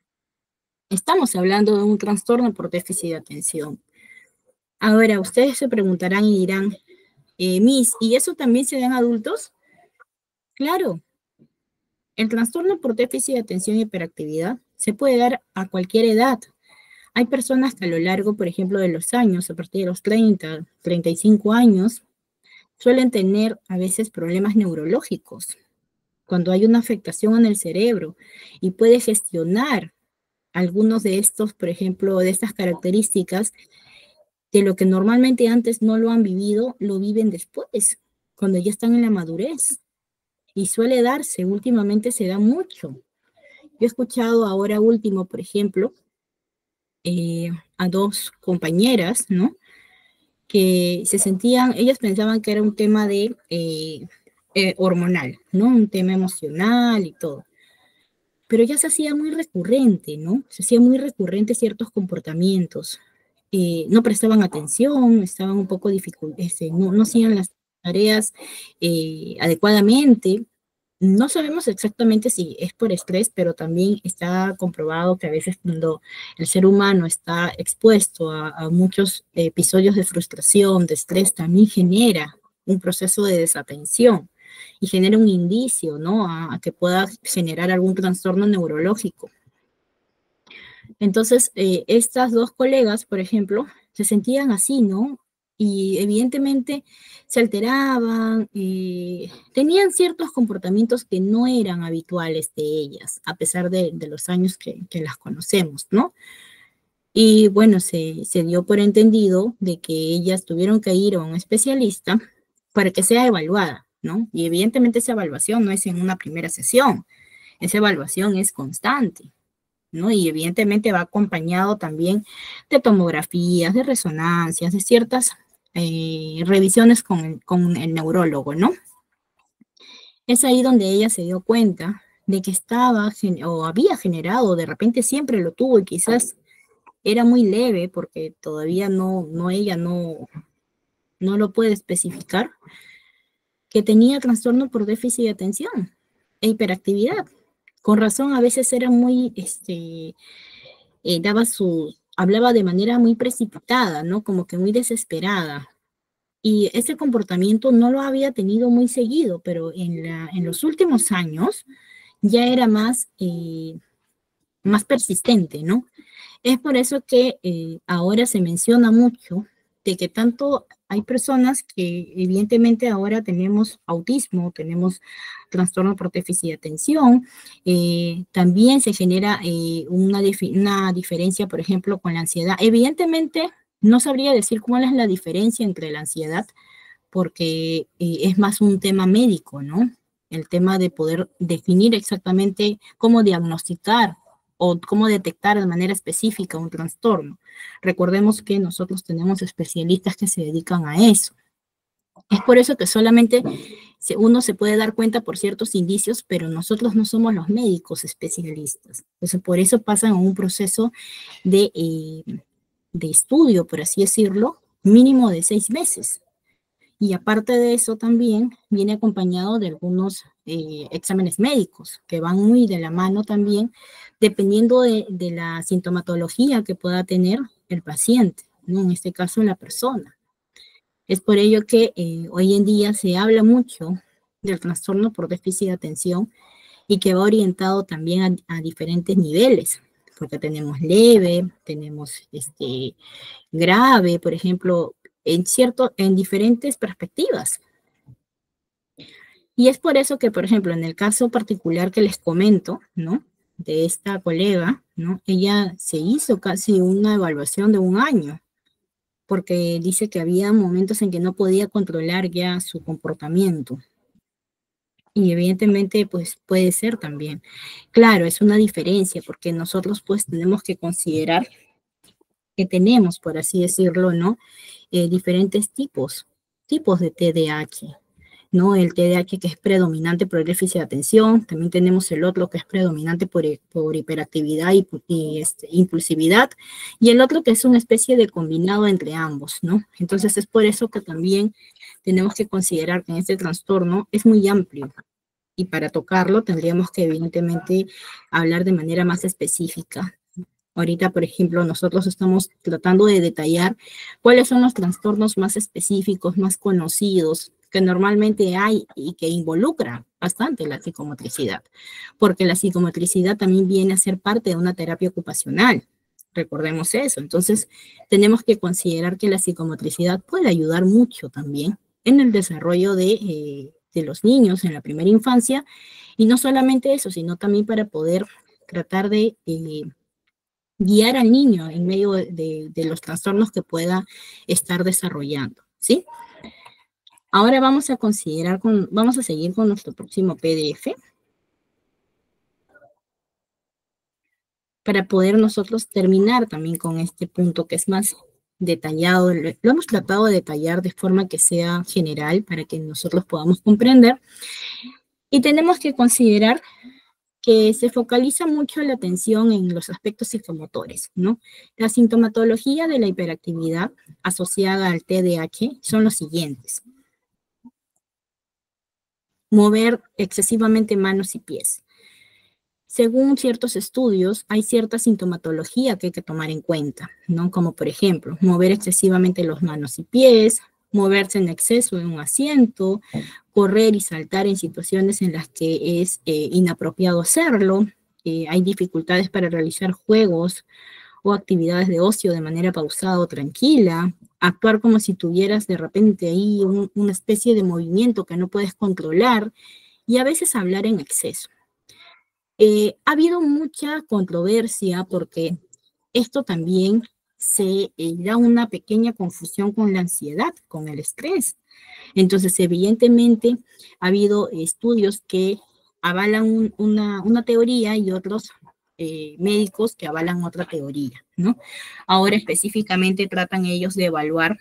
estamos hablando de un trastorno por déficit de atención. Ahora, ustedes se preguntarán y dirán, eh, Miss, ¿y eso también se da en adultos? Claro. El trastorno por déficit de atención y hiperactividad se puede dar a cualquier edad. Hay personas que a lo largo, por ejemplo, de los años, a partir de los treinta, treinta y cinco años, suelen tener a veces problemas neurológicos, cuando hay una afectación en el cerebro y puede gestionar algunos de estos, por ejemplo, de estas características, de lo que normalmente antes no lo han vivido, lo viven después, cuando ya están en la madurez. Y suele darse, últimamente se da mucho. Yo he escuchado ahora último, por ejemplo, eh, a dos compañeras, ¿no? Que se sentían, ellas pensaban que era un tema de eh, eh, hormonal, ¿no? Un tema emocional y todo. Pero ya se hacía muy recurrente, ¿no? Se hacía muy recurrente ciertos comportamientos. Eh, no prestaban atención, estaban un poco dificultosos, no, no hacían las tareas eh, adecuadamente. no sabemos exactamente si es por estrés, pero también está comprobado que a veces cuando el ser humano está expuesto a, a muchos episodios de frustración, de estrés, también genera un proceso de desatención y genera un indicio, ¿no? A, a que pueda generar algún trastorno neurológico. Entonces, eh, estas dos colegas, por ejemplo, se sentían así, ¿no? Y evidentemente se alteraban, eh, tenían ciertos comportamientos que no eran habituales de ellas, a pesar de, de los años que, que, las conocemos, ¿no? Y bueno, se, se dio por entendido de que ellas tuvieron que ir a un especialista para que sea evaluada, ¿no? Y evidentemente esa evaluación no es en una primera sesión, esa evaluación es constante, ¿no? Y evidentemente va acompañado también de tomografías, de resonancias, de ciertas eh, revisiones con el, con el neurólogo, ¿no? Es ahí donde ella se dio cuenta de que estaba o había generado, de repente siempre lo tuvo y quizás era muy leve porque todavía no, no ella no, no lo puede especificar, que tenía trastorno por déficit de atención e hiperactividad. Con razón, a veces era muy, este, eh, daba su, hablaba de manera muy precipitada, ¿no? Como que muy desesperada. Y ese comportamiento no lo había tenido muy seguido, pero en, la, en los últimos años ya era más, eh, más persistente, ¿no? Es por eso que eh, ahora se menciona mucho de que tanto hay personas que evidentemente ahora tenemos autismo, tenemos trastorno por déficit de atención, eh, también se genera eh, una, una diferencia, por ejemplo, con la ansiedad. Evidentemente, no sabría decir cuál es la diferencia entre la ansiedad, porque eh, es más un tema médico, ¿no? El tema de poder definir exactamente cómo diagnosticar o cómo detectar de manera específica un trastorno. Recordemos que nosotros tenemos especialistas que se dedican a eso. Es por eso que solamente uno se puede dar cuenta por ciertos indicios, pero nosotros no somos los médicos especialistas. Entonces, por eso pasan a un proceso de, eh, de estudio, por así decirlo, mínimo de seis meses. Y aparte de eso también viene acompañado de algunos eh, exámenes médicos que van muy de la mano también, dependiendo de, de la sintomatología que pueda tener el paciente, ¿no? En este caso la persona. Es por ello que eh, hoy en día se habla mucho del trastorno por déficit de atención y que va orientado también a, a diferentes niveles, porque tenemos leve, tenemos este, grave, por ejemplo, en cierto, en diferentes perspectivas. Y es por eso que, por ejemplo, en el caso particular que les comento, ¿no? De esta colega, ¿no? Ella se hizo casi una evaluación de un año, porque dice que había momentos en que no podía controlar ya su comportamiento. Y evidentemente, pues puede ser también. Claro, es una diferencia, porque nosotros pues tenemos que considerar que tenemos, por así decirlo, ¿no? Eh, diferentes tipos, tipos de T D A H, ¿no? El T D A H que es predominante por el déficit de atención, también tenemos el otro que es predominante por, por hiperactividad y, y este, impulsividad, y el otro que es una especie de combinado entre ambos, ¿no? Entonces es por eso que también tenemos que considerar que en este trastorno es muy amplio, y para tocarlo tendríamos que evidentemente hablar de manera más específica. Ahorita, por ejemplo, nosotros estamos tratando de detallar cuáles son los trastornos más específicos, más conocidos, que normalmente hay y que involucran bastante la psicomotricidad, porque la psicomotricidad también viene a ser parte de una terapia ocupacional. Recordemos eso. Entonces, tenemos que considerar que la psicomotricidad puede ayudar mucho también en el desarrollo de, eh, de los niños en la primera infancia, y no solamente eso, sino también para poder tratar de eh, guiar al niño en medio de, de, de los trastornos que pueda estar desarrollando, ¿sí? Ahora vamos a considerar, con, vamos a seguir con nuestro próximo P D F para poder nosotros terminar también con este punto que es más detallado. Lo hemos tratado de detallar de forma que sea general para que nosotros podamos comprender, y tenemos que considerar que se focaliza mucho la atención en los aspectos psicomotores, ¿no? La sintomatología de la hiperactividad asociada al T D A H son los siguientes. mover excesivamente manos y pies. Según ciertos estudios, hay cierta sintomatología que hay que tomar en cuenta, ¿no? Como por ejemplo, mover excesivamente las manos y pies, moverse en exceso en un asiento, correr y saltar en situaciones en las que es eh, inapropiado hacerlo. Eh, hay dificultades para realizar juegos o actividades de ocio de manera pausada o tranquila, actuar como si tuvieras de repente ahí un, una especie de movimiento que no puedes controlar y a veces hablar en exceso. Eh, ha habido mucha controversia porque esto también se eh, da una pequeña confusión con la ansiedad, con el estrés. Entonces, evidentemente, ha habido estudios que avalan un, una, una teoría y otros eh, médicos que avalan otra teoría, ¿no? Ahora específicamente tratan ellos de evaluar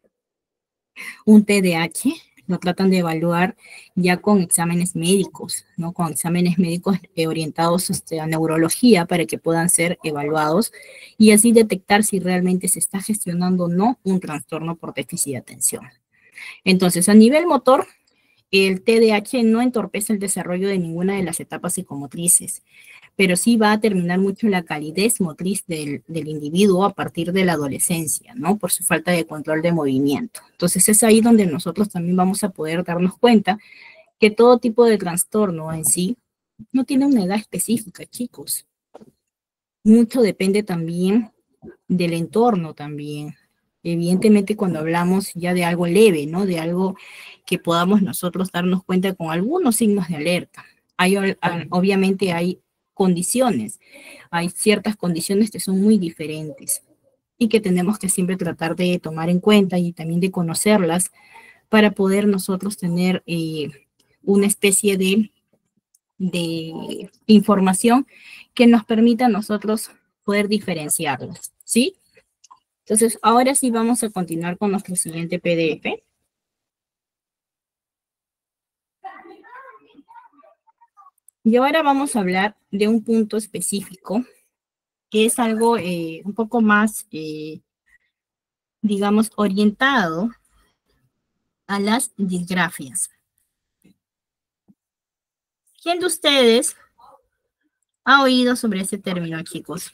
un T D A H, lo tratan de evaluar ya con exámenes médicos, ¿no? Con exámenes médicos eh, orientados este, a neurología para que puedan ser evaluados y así detectar si realmente se está gestionando o no un trastorno por déficit de atención. Entonces, a nivel motor, el T D A H no entorpece el desarrollo de ninguna de las etapas psicomotrices, pero sí va a terminar mucho la calidez motriz del, del individuo a partir de la adolescencia, ¿no? Por su falta de control de movimiento. Entonces es ahí donde nosotros también vamos a poder darnos cuenta que todo tipo de trastorno en sí no tiene una edad específica, chicos. Mucho depende también del entorno también. Evidentemente cuando hablamos ya de algo leve, ¿no? De algo que podamos nosotros darnos cuenta con algunos signos de alerta. Hay, obviamente hay condiciones, hay ciertas condiciones que son muy diferentes y que tenemos que siempre tratar de tomar en cuenta y también de conocerlas para poder nosotros tener eh, una especie de, de información que nos permita a nosotros poder diferenciarlas, ¿sí? Entonces, ahora sí vamos a continuar con nuestro siguiente P D F. Y ahora vamos a hablar de un punto específico, que es algo eh, un poco más, eh, digamos, orientado a las disgrafias. ¿Quién de ustedes ha oído sobre ese término, chicos?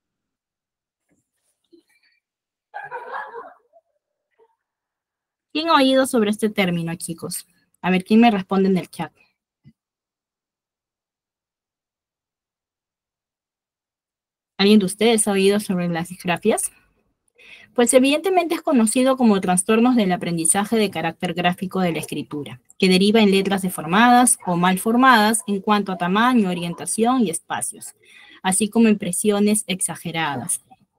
¿Quién ha oído sobre este término, chicos? A ver, ¿quién me responde en el chat? ¿Alguien de ustedes ha oído sobre las disgrafias? Pues evidentemente es conocido como trastornos del aprendizaje de carácter gráfico de la escritura, que deriva en letras deformadas o mal formadas en cuanto a tamaño, orientación y espacios, así como impresiones exageradas.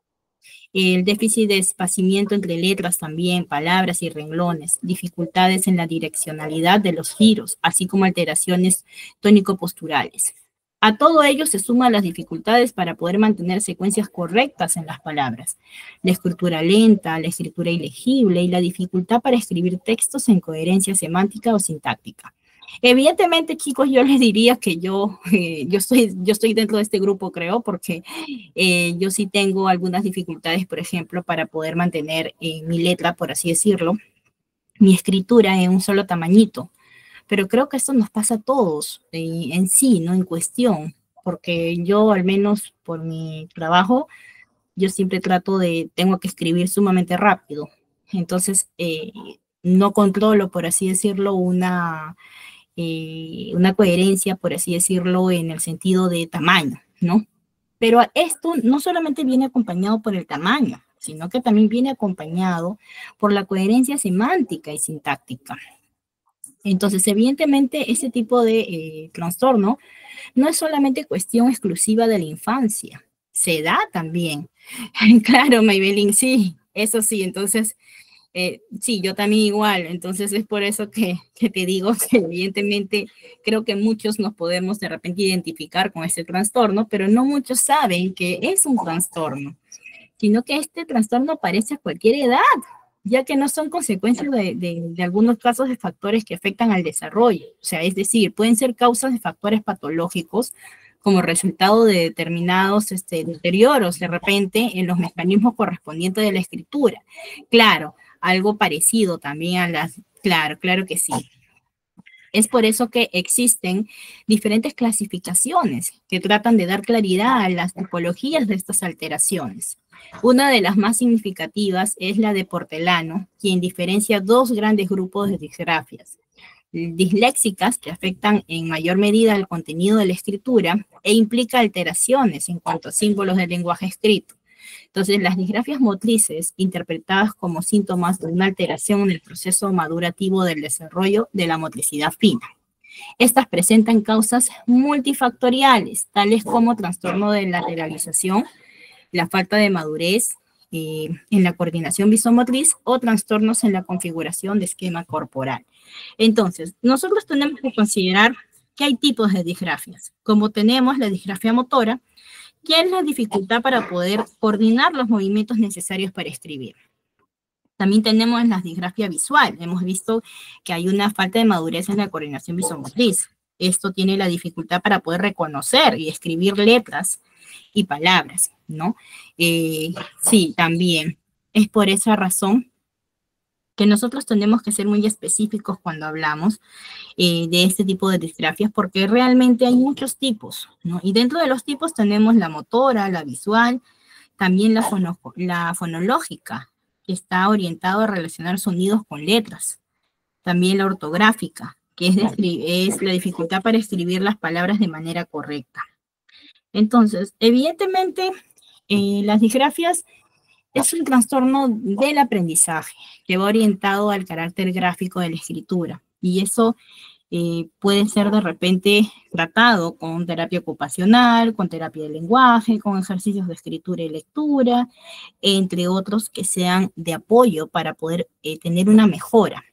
El déficit de espacimiento entre letras también, palabras y renglones, dificultades en la direccionalidad de los giros, así como alteraciones tónico-posturales. A todo ello se suman las dificultades para poder mantener secuencias correctas en las palabras, la escritura lenta, la escritura ilegible y la dificultad para escribir textos en coherencia semántica o sintáctica. Evidentemente, chicos, yo les diría que yo, eh, yo, estoy, yo estoy dentro de este grupo, creo, porque eh, yo sí tengo algunas dificultades, por ejemplo, para poder mantener eh, mi letra, por así decirlo, mi escritura en un solo tamañito. Pero creo que esto nos pasa a todos eh, en sí, ¿no? En cuestión, porque yo, al menos por mi trabajo, yo siempre trato de, tengo que escribir sumamente rápido. Entonces, eh, no controlo, por así decirlo, una eh, una coherencia, por así decirlo, en el sentido de tamaño, ¿no? Pero esto no solamente viene acompañado por el tamaño, sino que también viene acompañado por la coherencia semántica y sintáctica. Entonces, evidentemente, ese tipo de eh, trastorno no es solamente cuestión exclusiva de la infancia, se da también. Claro, Maybelline, sí, eso sí, entonces, eh, sí, yo también igual, entonces es por eso que, que te digo que evidentemente creo que muchos nos podemos de repente identificar con este trastorno, pero no muchos saben que es un trastorno, sino que este trastorno aparece a cualquier edad, ya que no son consecuencias de, de, de algunos casos de factores que afectan al desarrollo. O sea, es decir, pueden ser causas de factores patológicos como resultado de determinados este, deterioros de repente en los mecanismos correspondientes de la escritura. Claro, algo parecido también a las, claro, claro que sí. Es por eso que existen diferentes clasificaciones que tratan de dar claridad a las tipologías de estas alteraciones. Una de las más significativas es la de Portelano, quien diferencia dos grandes grupos de disgrafias: disléxicas, que afectan en mayor medida el contenido de la escritura e implica alteraciones en cuanto a símbolos del lenguaje escrito. Entonces, las disgrafias motrices, interpretadas como síntomas de una alteración en el proceso madurativo del desarrollo de la motricidad fina. Estas presentan causas multifactoriales, tales como trastorno de lateralización, la falta de madurez eh, en la coordinación visomotriz o trastornos en la configuración de esquema corporal. Entonces, nosotros tenemos que considerar que hay tipos de disgrafias, como tenemos la disgrafia motora, que es la dificultad para poder coordinar los movimientos necesarios para escribir. También tenemos la disgrafia visual. Hemos visto que hay una falta de madurez en la coordinación visomotriz. Esto tiene la dificultad para poder reconocer y escribir letras y palabras, ¿no? Eh, sí, también. Es por esa razón que nosotros tenemos que ser muy específicos cuando hablamos eh, de este tipo de disgrafias, porque realmente hay muchos tipos, ¿no? Y dentro de los tipos tenemos la motora, la visual, también la, fono, la fonológica, que está orientado a relacionar sonidos con letras. También la ortográfica, que es, de, es la dificultad para escribir las palabras de manera correcta. Entonces, evidentemente, eh, las disgrafias es un trastorno del aprendizaje que va orientado al carácter gráfico de la escritura, y eso eh, puede ser de repente tratado con terapia ocupacional, con terapia de lenguaje, con ejercicios de escritura y lectura, entre otros que sean de apoyo para poder eh, tener una mejora.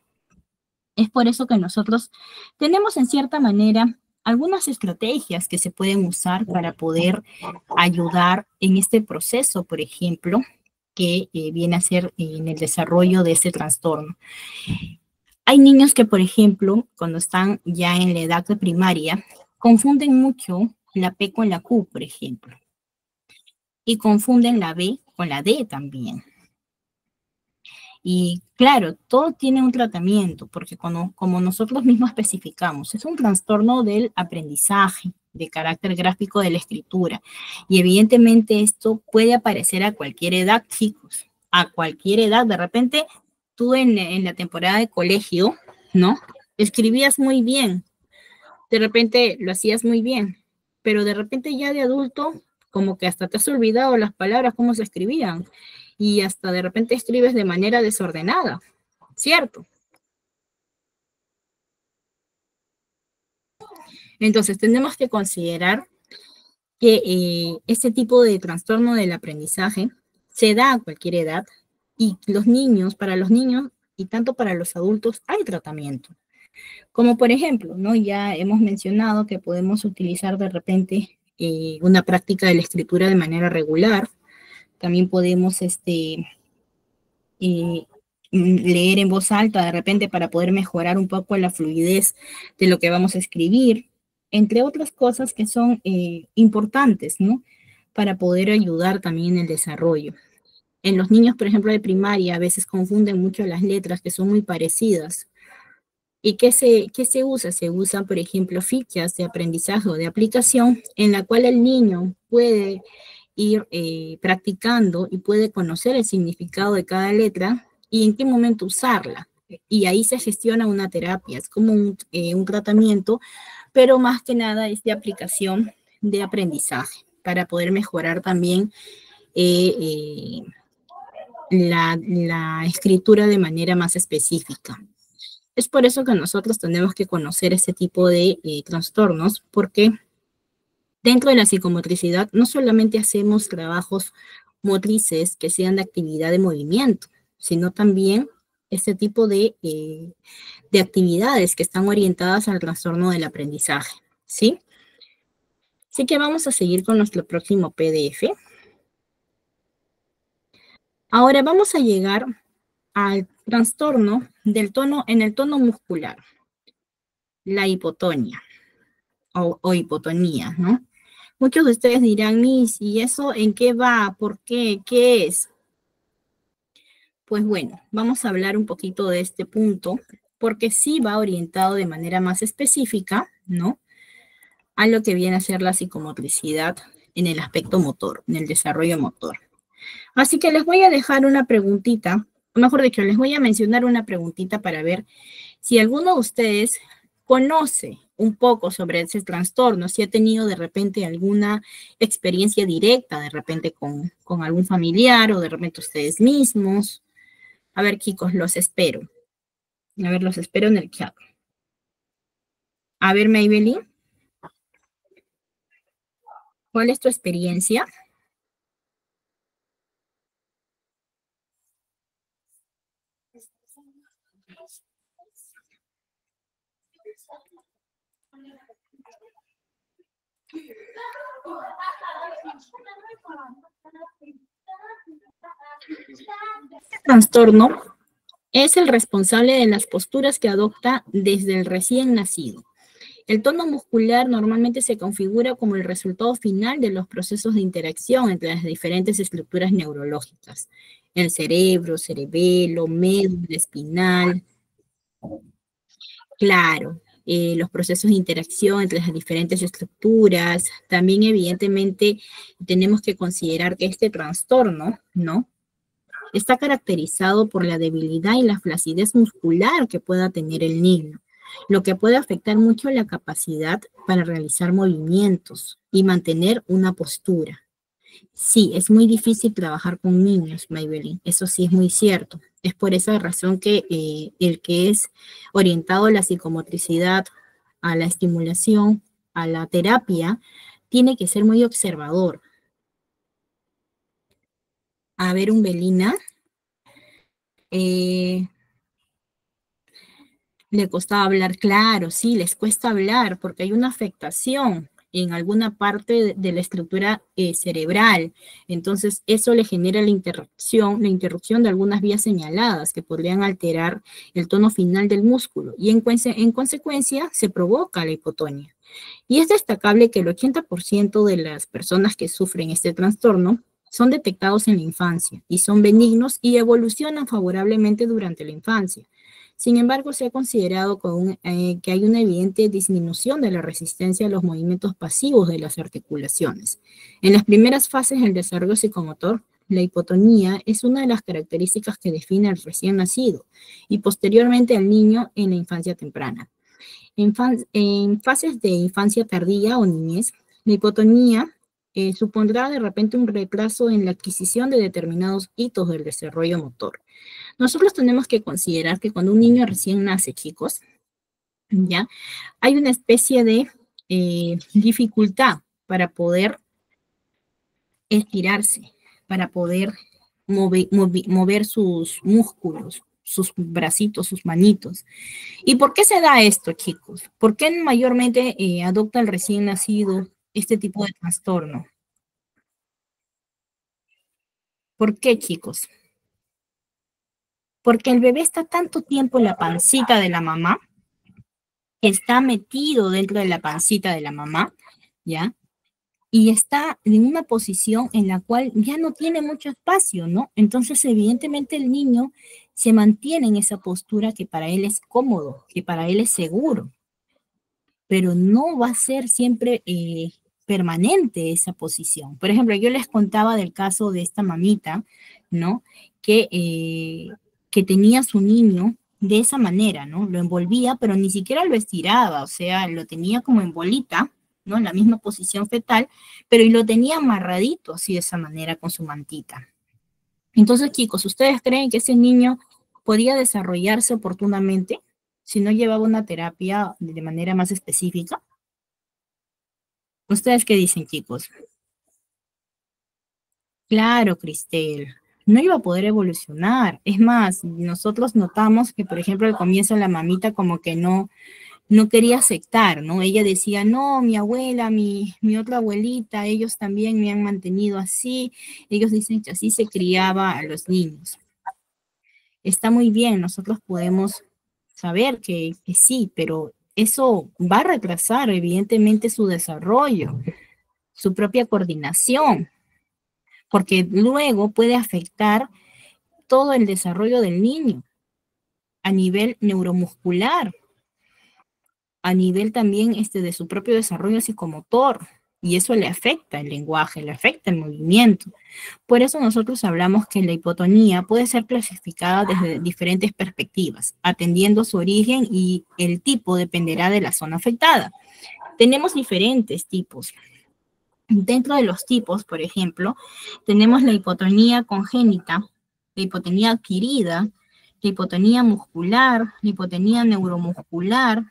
Es por eso que nosotros tenemos en cierta manera algunas estrategias que se pueden usar para poder ayudar en este proceso, por ejemplo, que eh, viene a ser eh, en el desarrollo de este trastorno. Hay niños que, por ejemplo, cuando están ya en la edad de primaria, confunden mucho la P con la Q, por ejemplo, y confunden la B con la D también. Y claro, todo tiene un tratamiento, porque cuando, como nosotros mismos especificamos, es un trastorno del aprendizaje, de carácter gráfico de la escritura. Y evidentemente esto puede aparecer a cualquier edad, chicos, a cualquier edad. De repente, tú en, en la temporada de colegio, ¿no? Escribías muy bien, de repente lo hacías muy bien, pero de repente ya de adulto, como que hasta te has olvidado las palabras, cómo se escribían, y hasta de repente escribes de manera desordenada, ¿cierto? Entonces, tenemos que considerar que eh, este tipo de trastorno del aprendizaje se da a cualquier edad, y los niños, para los niños y tanto para los adultos, hay tratamiento. Como por ejemplo, ¿no? Ya hemos mencionado que podemos utilizar de repente eh, una práctica de la escritura de manera regular. También podemos este, eh, leer en voz alta de repente para poder mejorar un poco la fluidez de lo que vamos a escribir, entre otras cosas que son eh, importantes, ¿no? Para poder ayudar también en el desarrollo. En los niños, por ejemplo, de primaria, a veces confunden mucho las letras que son muy parecidas. ¿Y qué se, qué se usa? Se usan, por ejemplo, fichas de aprendizaje o de aplicación en la cual el niño puede ir eh, practicando y puede conocer el significado de cada letra y en qué momento usarla. Y ahí se gestiona una terapia, es como un, eh, un tratamiento, pero más que nada es de aplicación de aprendizaje para poder mejorar también eh, eh, la, la escritura de manera más específica. Es por eso que nosotros tenemos que conocer este tipo de eh, trastornos, porque dentro de la psicomotricidad no solamente hacemos trabajos motrices que sean de actividad de movimiento, sino también este tipo de, eh, de actividades que están orientadas al trastorno del aprendizaje, ¿sí? Así que vamos a seguir con nuestro próximo P D F. Ahora vamos a llegar al trastorno del tono en el tono muscular, la hipotonia o, o hipotonía, ¿no? Muchos de ustedes dirán, Miss, ¿y eso en qué va? ¿Por qué? ¿Qué es? Pues bueno, vamos a hablar un poquito de este punto porque sí va orientado de manera más específica, ¿no?, a lo que viene a ser la psicomotricidad en el aspecto motor, en el desarrollo motor. Así que les voy a dejar una preguntita, o mejor dicho, les voy a mencionar una preguntita para ver si alguno de ustedes conoce un poco sobre ese trastorno, si ha tenido de repente alguna experiencia directa, de repente con, con algún familiar o de repente ustedes mismos. A ver, chicos, los espero. A ver, los espero en el chat. A ver, Maybelline, ¿cuál es tu experiencia? Este trastorno es el responsable de las posturas que adopta desde el recién nacido. El tono muscular normalmente se configura como el resultado final de los procesos de interacción entre las diferentes estructuras neurológicas. El cerebro, cerebelo, médula espinal. Claro, eh, los procesos de interacción entre las diferentes estructuras. También, evidentemente, tenemos que considerar que este trastorno, ¿no?, está caracterizado por la debilidad y la flacidez muscular que pueda tener el niño, lo que puede afectar mucho la capacidad para realizar movimientos y mantener una postura. Sí, es muy difícil trabajar con niños, Maybelline, eso sí es muy cierto. Es por esa razón que eh, el que es orientado a la psicomotricidad, a la estimulación, a la terapia, tiene que ser muy observador. A ver, Umbelina. Eh, Le costaba hablar, claro, sí, les cuesta hablar porque hay una afectación en alguna parte de, de la estructura eh, cerebral. Entonces, eso le genera la interrupción, la interrupción de algunas vías señaladas que podrían alterar el tono final del músculo y en, en consecuencia se provoca la hipotonía. Y es destacable que el ochenta por ciento de las personas que sufren este trastorno son detectados en la infancia y son benignos y evolucionan favorablemente durante la infancia. Sin embargo, se ha considerado con un, eh, que hay una evidente disminución de la resistencia a los movimientos pasivos de las articulaciones. En las primeras fases del desarrollo psicomotor, la hipotonía es una de las características que define al recién nacido y posteriormente al niño en la infancia temprana. En, en fases de infancia tardía o niñez, la hipotonía eh, supondrá de repente un retraso en la adquisición de determinados hitos del desarrollo motor. Nosotros tenemos que considerar que cuando un niño recién nace, chicos, ¿ya?, hay una especie de eh, dificultad para poder estirarse, para poder mover, mover, mover sus músculos, sus bracitos, sus manitos. ¿Y por qué se da esto, chicos? ¿Por qué mayormente eh, adopta el recién nacido este tipo de trastorno? ¿Por qué, chicos? Porque el bebé está tanto tiempo en la pancita de la mamá, que está metido dentro de la pancita de la mamá, ¿ya? Y está en una posición en la cual ya no tiene mucho espacio, ¿no? Entonces, evidentemente, el niño se mantiene en esa postura que para él es cómodo, que para él es seguro, pero no va a ser siempre eh, permanente esa posición. Por ejemplo, yo les contaba del caso de esta mamita, ¿no?, que, eh, que tenía a su niño de esa manera, ¿no? Lo envolvía, pero ni siquiera lo estiraba, o sea, lo tenía como en bolita, ¿no?, en la misma posición fetal, pero y lo tenía amarradito así de esa manera con su mantita. Entonces, chicos, ¿ustedes creen que ese niño podía desarrollarse oportunamente si no llevaba una terapia de manera más específica? ¿Ustedes qué dicen, chicos? Claro, Cristel, no iba a poder evolucionar. Es más, nosotros notamos que, por ejemplo, al comienzo la mamita como que no, no quería aceptar, ¿no? Ella decía, no, mi abuela, mi, mi otra abuelita, ellos también me han mantenido así. Ellos dicen que así se criaba a los niños. Está muy bien, nosotros podemos saber que, que sí, pero eso va a retrasar evidentemente su desarrollo, su propia coordinación, porque luego puede afectar todo el desarrollo del niño. a nivel neuromuscular, a nivel también este, de su propio desarrollo psicomotor, y eso le afecta el lenguaje, le afecta el movimiento. Por eso nosotros hablamos que la hipotonía puede ser clasificada desde diferentes perspectivas, atendiendo su origen y el tipo dependerá de la zona afectada. Tenemos diferentes tipos. Dentro de los tipos, por ejemplo, tenemos la hipotonía congénita, la hipotonía adquirida, la hipotonía muscular, la hipotonía neuromuscular,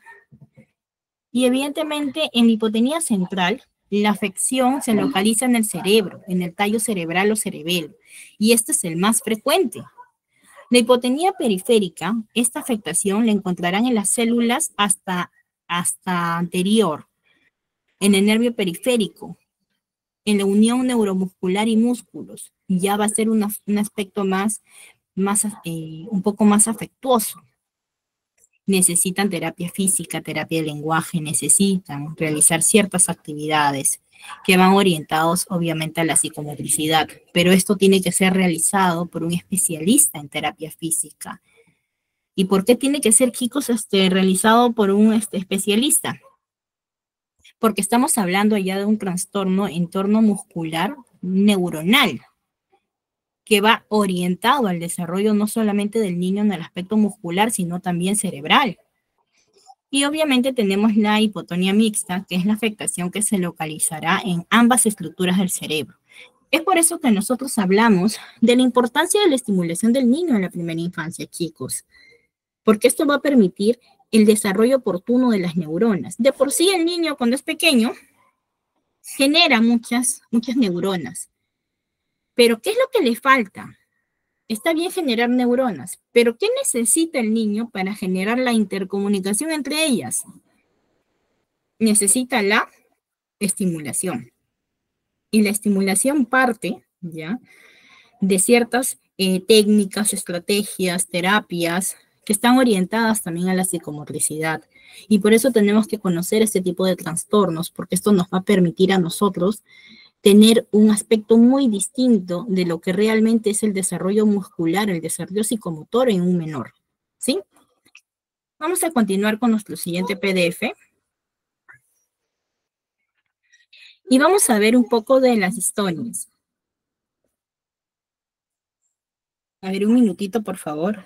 y evidentemente en la hipotonía central, la afección se localiza en el cerebro, en el tallo cerebral o cerebelo, y este es el más frecuente. La hipotonía periférica, esta afectación la encontrarán en las células hasta, hasta anterior, en el nervio periférico, en la unión neuromuscular y músculos. Ya va a ser una, un aspecto más, más eh, un poco más afectuoso. Necesitan terapia física, terapia de lenguaje, necesitan realizar ciertas actividades que van orientados obviamente a la psicomotricidad, pero esto tiene que ser realizado por un especialista en terapia física. ¿Y por qué tiene que ser, chicos, este, realizado por un este, especialista? Porque estamos hablando ya de un trastorno en torno muscular neuronal, que va orientado al desarrollo no solamente del niño en el aspecto muscular, sino también cerebral. Y obviamente tenemos la hipotonía mixta, que es la afectación que se localizará en ambas estructuras del cerebro. Es por eso que nosotros hablamos de la importancia de la estimulación del niño en la primera infancia, chicos, porque esto va a permitir el desarrollo oportuno de las neuronas. De por sí el niño cuando es pequeño genera muchas, muchas neuronas, pero ¿qué es lo que le falta? Está bien generar neuronas, pero ¿qué necesita el niño para generar la intercomunicación entre ellas? Necesita la estimulación. Y la estimulación parte, ¿ya?, de ciertas eh, técnicas, estrategias, terapias que están orientadas también a la psicomotricidad. Y por eso tenemos que conocer este tipo de trastornos, porque esto nos va a permitir a nosotros tener un aspecto muy distinto de lo que realmente es el desarrollo muscular, el desarrollo psicomotor en un menor, ¿sí? Vamos a continuar con nuestro siguiente P D F. Y vamos a ver un poco de las historias. A ver, un minutito, por favor.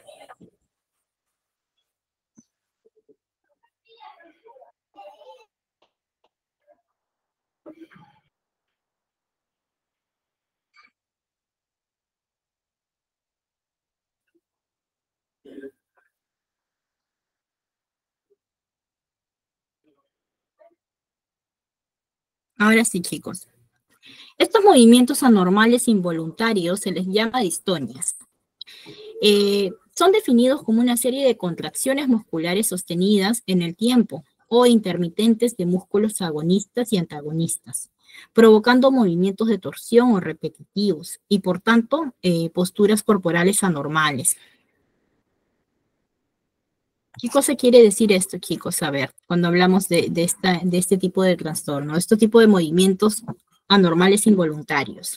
Ahora sí, chicos. Estos movimientos anormales involuntarios se les llama distonias. Eh, son definidos como una serie de contracciones musculares sostenidas en el tiempo o intermitentes de músculos agonistas y antagonistas, provocando movimientos de torsión o repetitivos y, por tanto, eh, posturas corporales anormales. ¿Qué cosa quiere decir esto, chicos? A ver, cuando hablamos de, de, esta, de este tipo de trastorno, este tipo de movimientos anormales involuntarios.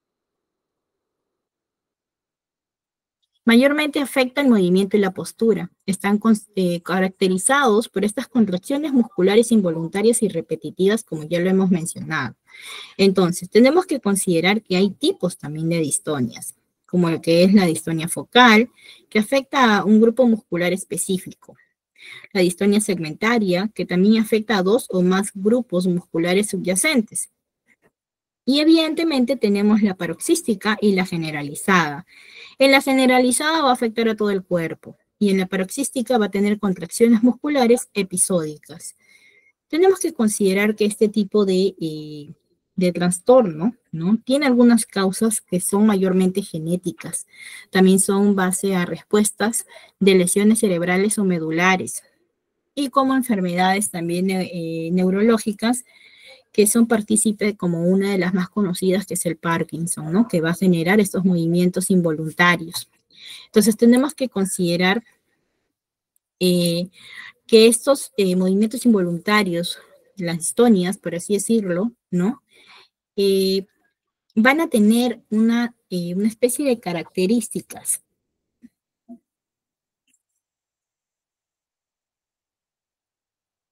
Mayormente afecta el movimiento y la postura. Están eh, caracterizados por estas contracciones musculares involuntarias y repetitivas, como ya lo hemos mencionado. Entonces, tenemos que considerar que hay tipos también de distonias, como el que es la distonia focal, que afecta a un grupo muscular específico. La distonia segmentaria, que también afecta a dos o más grupos musculares subyacentes. Y evidentemente tenemos la paroxística y la generalizada. En la generalizada va a afectar a todo el cuerpo y en la paroxística va a tener contracciones musculares episódicas. Tenemos que considerar que este tipo de, eh, de trastorno, ¿no?, tiene algunas causas que son mayormente genéticas. También son base a respuestas de lesiones cerebrales o medulares y como enfermedades también eh, neurológicas que son partícipes como una de las más conocidas, que es el Parkinson, ¿no?, que va a generar estos movimientos involuntarios. Entonces, tenemos que considerar eh, que estos eh, movimientos involuntarios, las distonias, por así decirlo, ¿no?, eh, van a tener una, eh, una especie de características.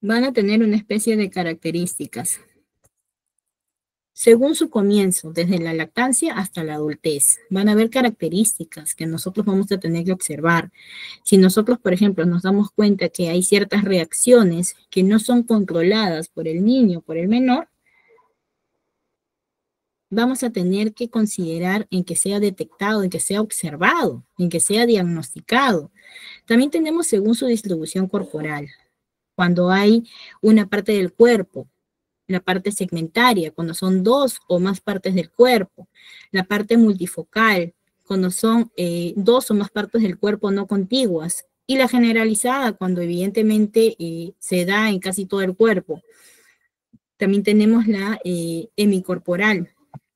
van a tener una especie de características. Según su comienzo, desde la lactancia hasta la adultez, van a haber características que nosotros vamos a tener que observar. Si nosotros, por ejemplo, nos damos cuenta que hay ciertas reacciones que no son controladas por el niño, por el menor, vamos a tener que considerar en que sea detectado, en que sea observado, en que sea diagnosticado. También tenemos según su distribución corporal. Cuando hay una parte del cuerpo, la parte segmentaria, cuando son dos o más partes del cuerpo, la parte multifocal, cuando son eh, dos o más partes del cuerpo no contiguas, y la generalizada, cuando evidentemente eh, se da en casi todo el cuerpo. También tenemos la eh, hemicorporal,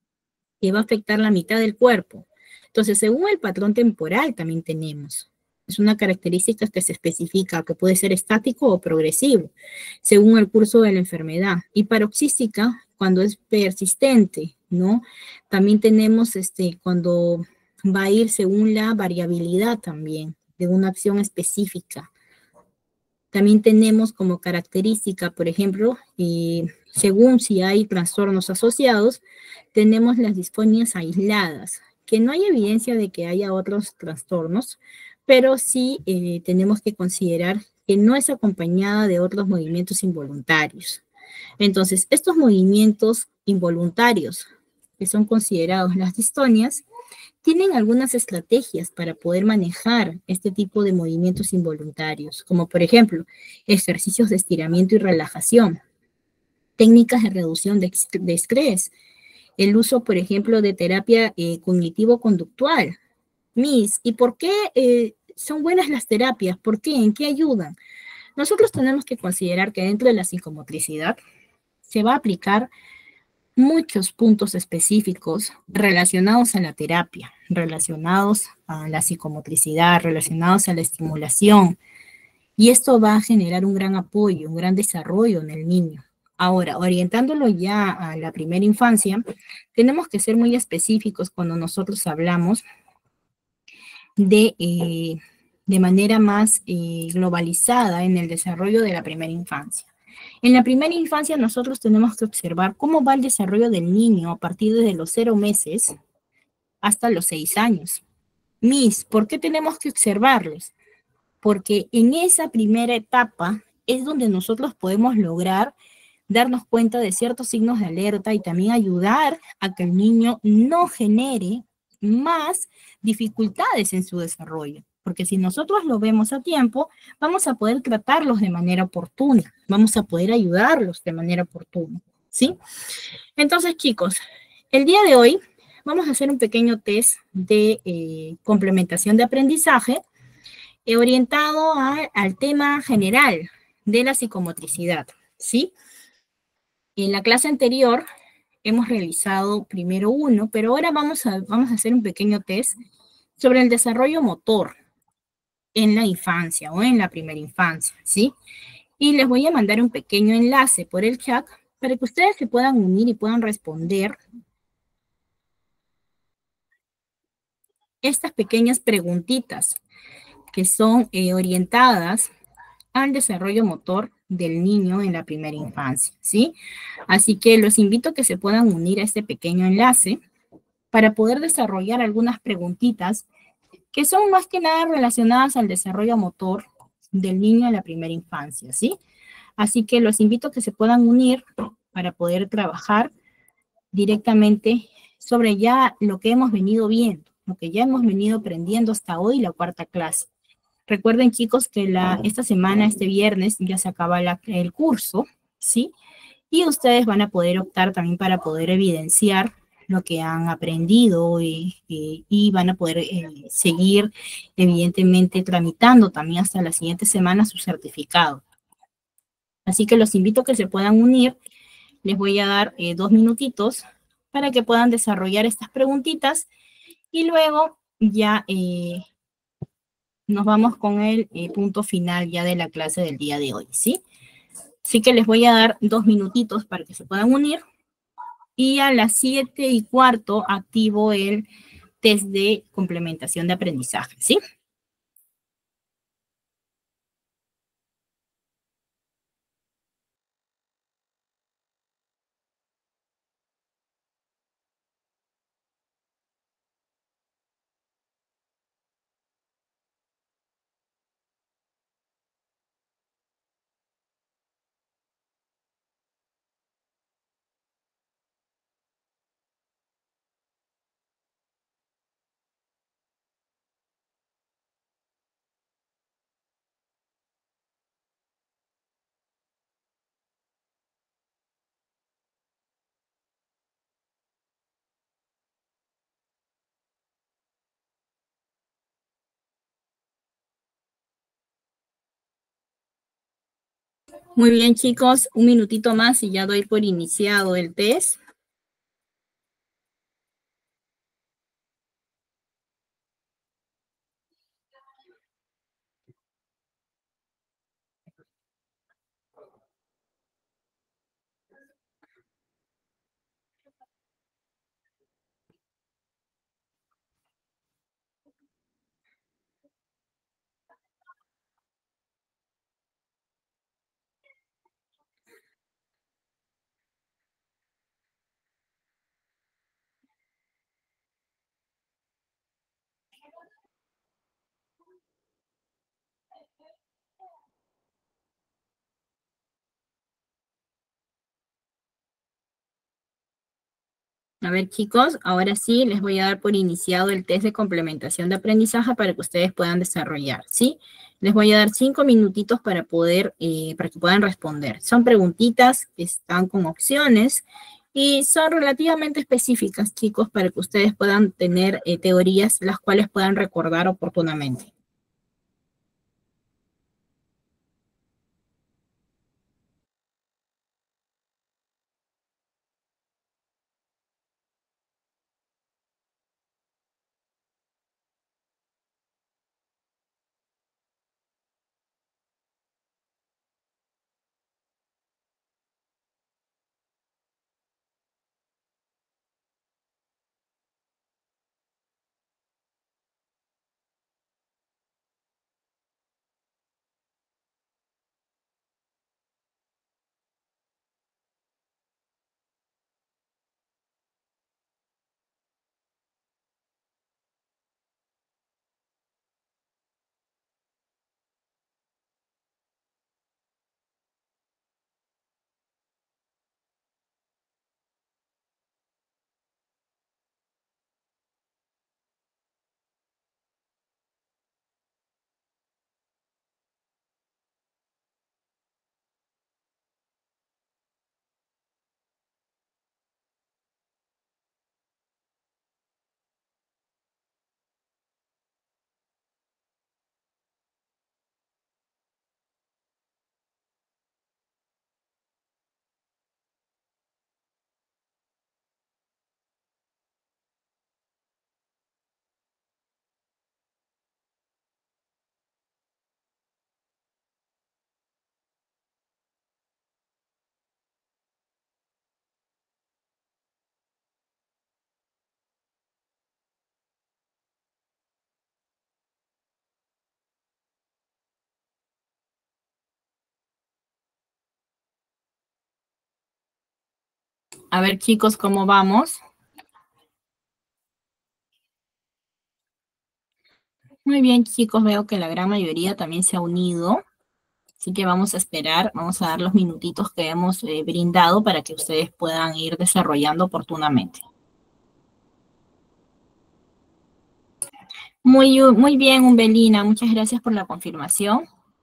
que va a afectar la mitad del cuerpo. Entonces, según el patrón temporal también tenemos. Es una característica que se especifica, que puede ser estático o progresivo, según el curso de la enfermedad. Y paroxística, cuando es persistente, ¿no? También tenemos este, cuando va a ir según la variabilidad también, de una acción específica. También tenemos como característica, por ejemplo, eh, según si hay trastornos asociados, tenemos las disfonias aisladas, que no hay evidencia de que haya otros trastornos, pero sí eh, tenemos que considerar que no es acompañada de otros movimientos involuntarios. Entonces, estos movimientos involuntarios, que son considerados las distonias, tienen algunas estrategias para poder manejar este tipo de movimientos involuntarios, como por ejemplo, ejercicios de estiramiento y relajación, técnicas de reducción de, de estrés, el uso, por ejemplo, de terapia eh, cognitivo-conductual. Miss, ¿y por qué eh, son buenas las terapias? ¿Por qué? ¿En qué ayudan? Nosotros tenemos que considerar que dentro de la psicomotricidad se va a aplicar muchos puntos específicos relacionados a la terapia, relacionados a la psicomotricidad, relacionados a la estimulación. Y esto va a generar un gran apoyo, un gran desarrollo en el niño. Ahora, orientándolo ya a la primera infancia, tenemos que ser muy específicos cuando nosotros hablamos de, eh, de manera más eh, globalizada en el desarrollo de la primera infancia. En la primera infancia nosotros tenemos que observar cómo va el desarrollo del niño a partir de los cero meses hasta los seis años. Miss, ¿por qué tenemos que observarlos? Porque en esa primera etapa es donde nosotros podemos lograr darnos cuenta de ciertos signos de alerta y también ayudar a que el niño no genere más dificultades en su desarrollo. Porque si nosotros lo vemos a tiempo, vamos a poder tratarlos de manera oportuna, vamos a poder ayudarlos de manera oportuna, ¿sí? Entonces, chicos, el día de hoy vamos a hacer un pequeño test de eh, complementación de aprendizaje eh, orientado a, al tema general de la psicomotricidad, ¿sí? En la clase anterior hemos realizado primero uno, pero ahora vamos a, vamos a hacer un pequeño test sobre el desarrollo motor en la infancia o en la primera infancia, ¿sí? Y les voy a mandar un pequeño enlace por el chat para que ustedes se puedan unir y puedan responder estas pequeñas preguntitas que son eh, orientadas al desarrollo motor del niño en la primera infancia, ¿sí? Así que los invito a que se puedan unir a este pequeño enlace para poder desarrollar algunas preguntitas que son más que nada relacionadas al desarrollo motor del niño en la primera infancia, ¿sí? Así que los invito a que se puedan unir para poder trabajar directamente sobre ya lo que hemos venido viendo, lo que ya hemos venido aprendiendo hasta hoy, la cuarta clase. Recuerden, chicos, que la, esta semana, este viernes, ya se acaba la, el curso, ¿sí? Y ustedes van a poder optar también para poder evidenciar lo que han aprendido y, y, y van a poder eh, seguir, evidentemente, tramitando también hasta la siguiente semana su certificado. Así que los invito a que se puedan unir. Les voy a dar eh, dos minutitos para que puedan desarrollar estas preguntitas y luego ya eh, nos vamos con el eh, punto final ya de la clase del día de hoy, ¿sí? Así que les voy a dar dos minutitos para que se puedan unir y a las siete y cuarto activo el test de complementación de aprendizaje, ¿sí? Muy bien, chicos, un minutito más y ya doy por iniciado el test. A ver, chicos, ahora sí les voy a dar por iniciado el test de complementación de aprendizaje para que ustedes puedan desarrollar, ¿sí? Les voy a dar cinco minutitos para poder, eh, para que puedan responder. Son preguntitas que están con opciones y son relativamente específicas, chicos, para que ustedes puedan tener eh, teorías las cuales puedan recordar oportunamente. A ver, chicos, ¿cómo vamos? Muy bien, chicos, veo que la gran mayoría también se ha unido. Así que vamos a esperar, vamos a dar los minutitos que hemos eh, brindado para que ustedes puedan ir desarrollando oportunamente. Muy, muy bien, Umbelina, muchas gracias por la confirmación.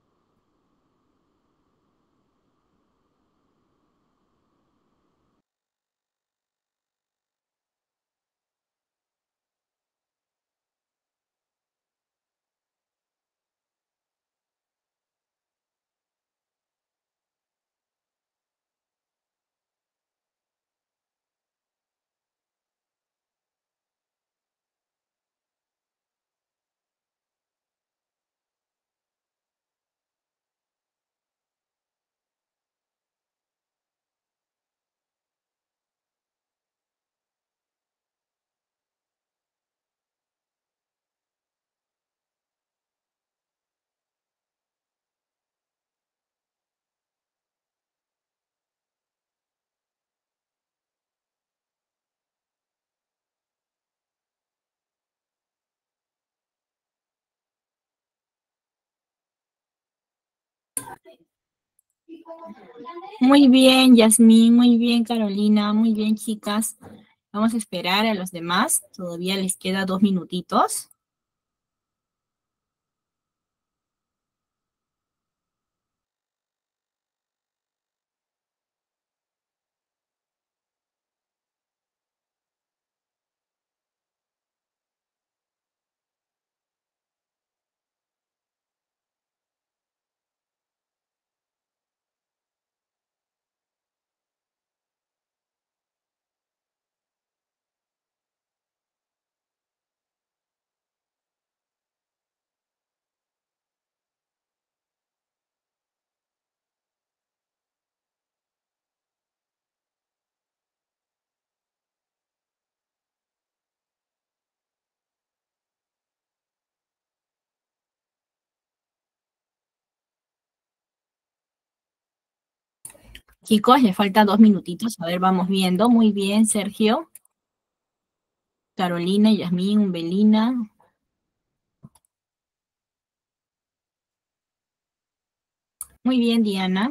Muy bien, Yasmín, muy bien, Carolina, muy bien, chicas. Vamos a esperar a los demás, todavía les queda dos minutitos. Chicos, le falta dos minutitos. A ver, vamos viendo. Muy bien, Sergio. Carolina, Yasmín, Belina. Muy bien, Diana.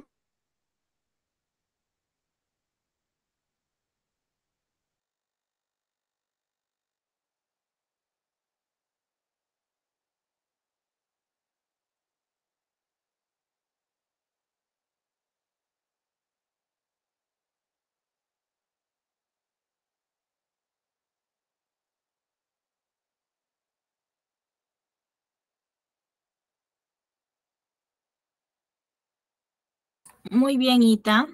Muy bien, Ita.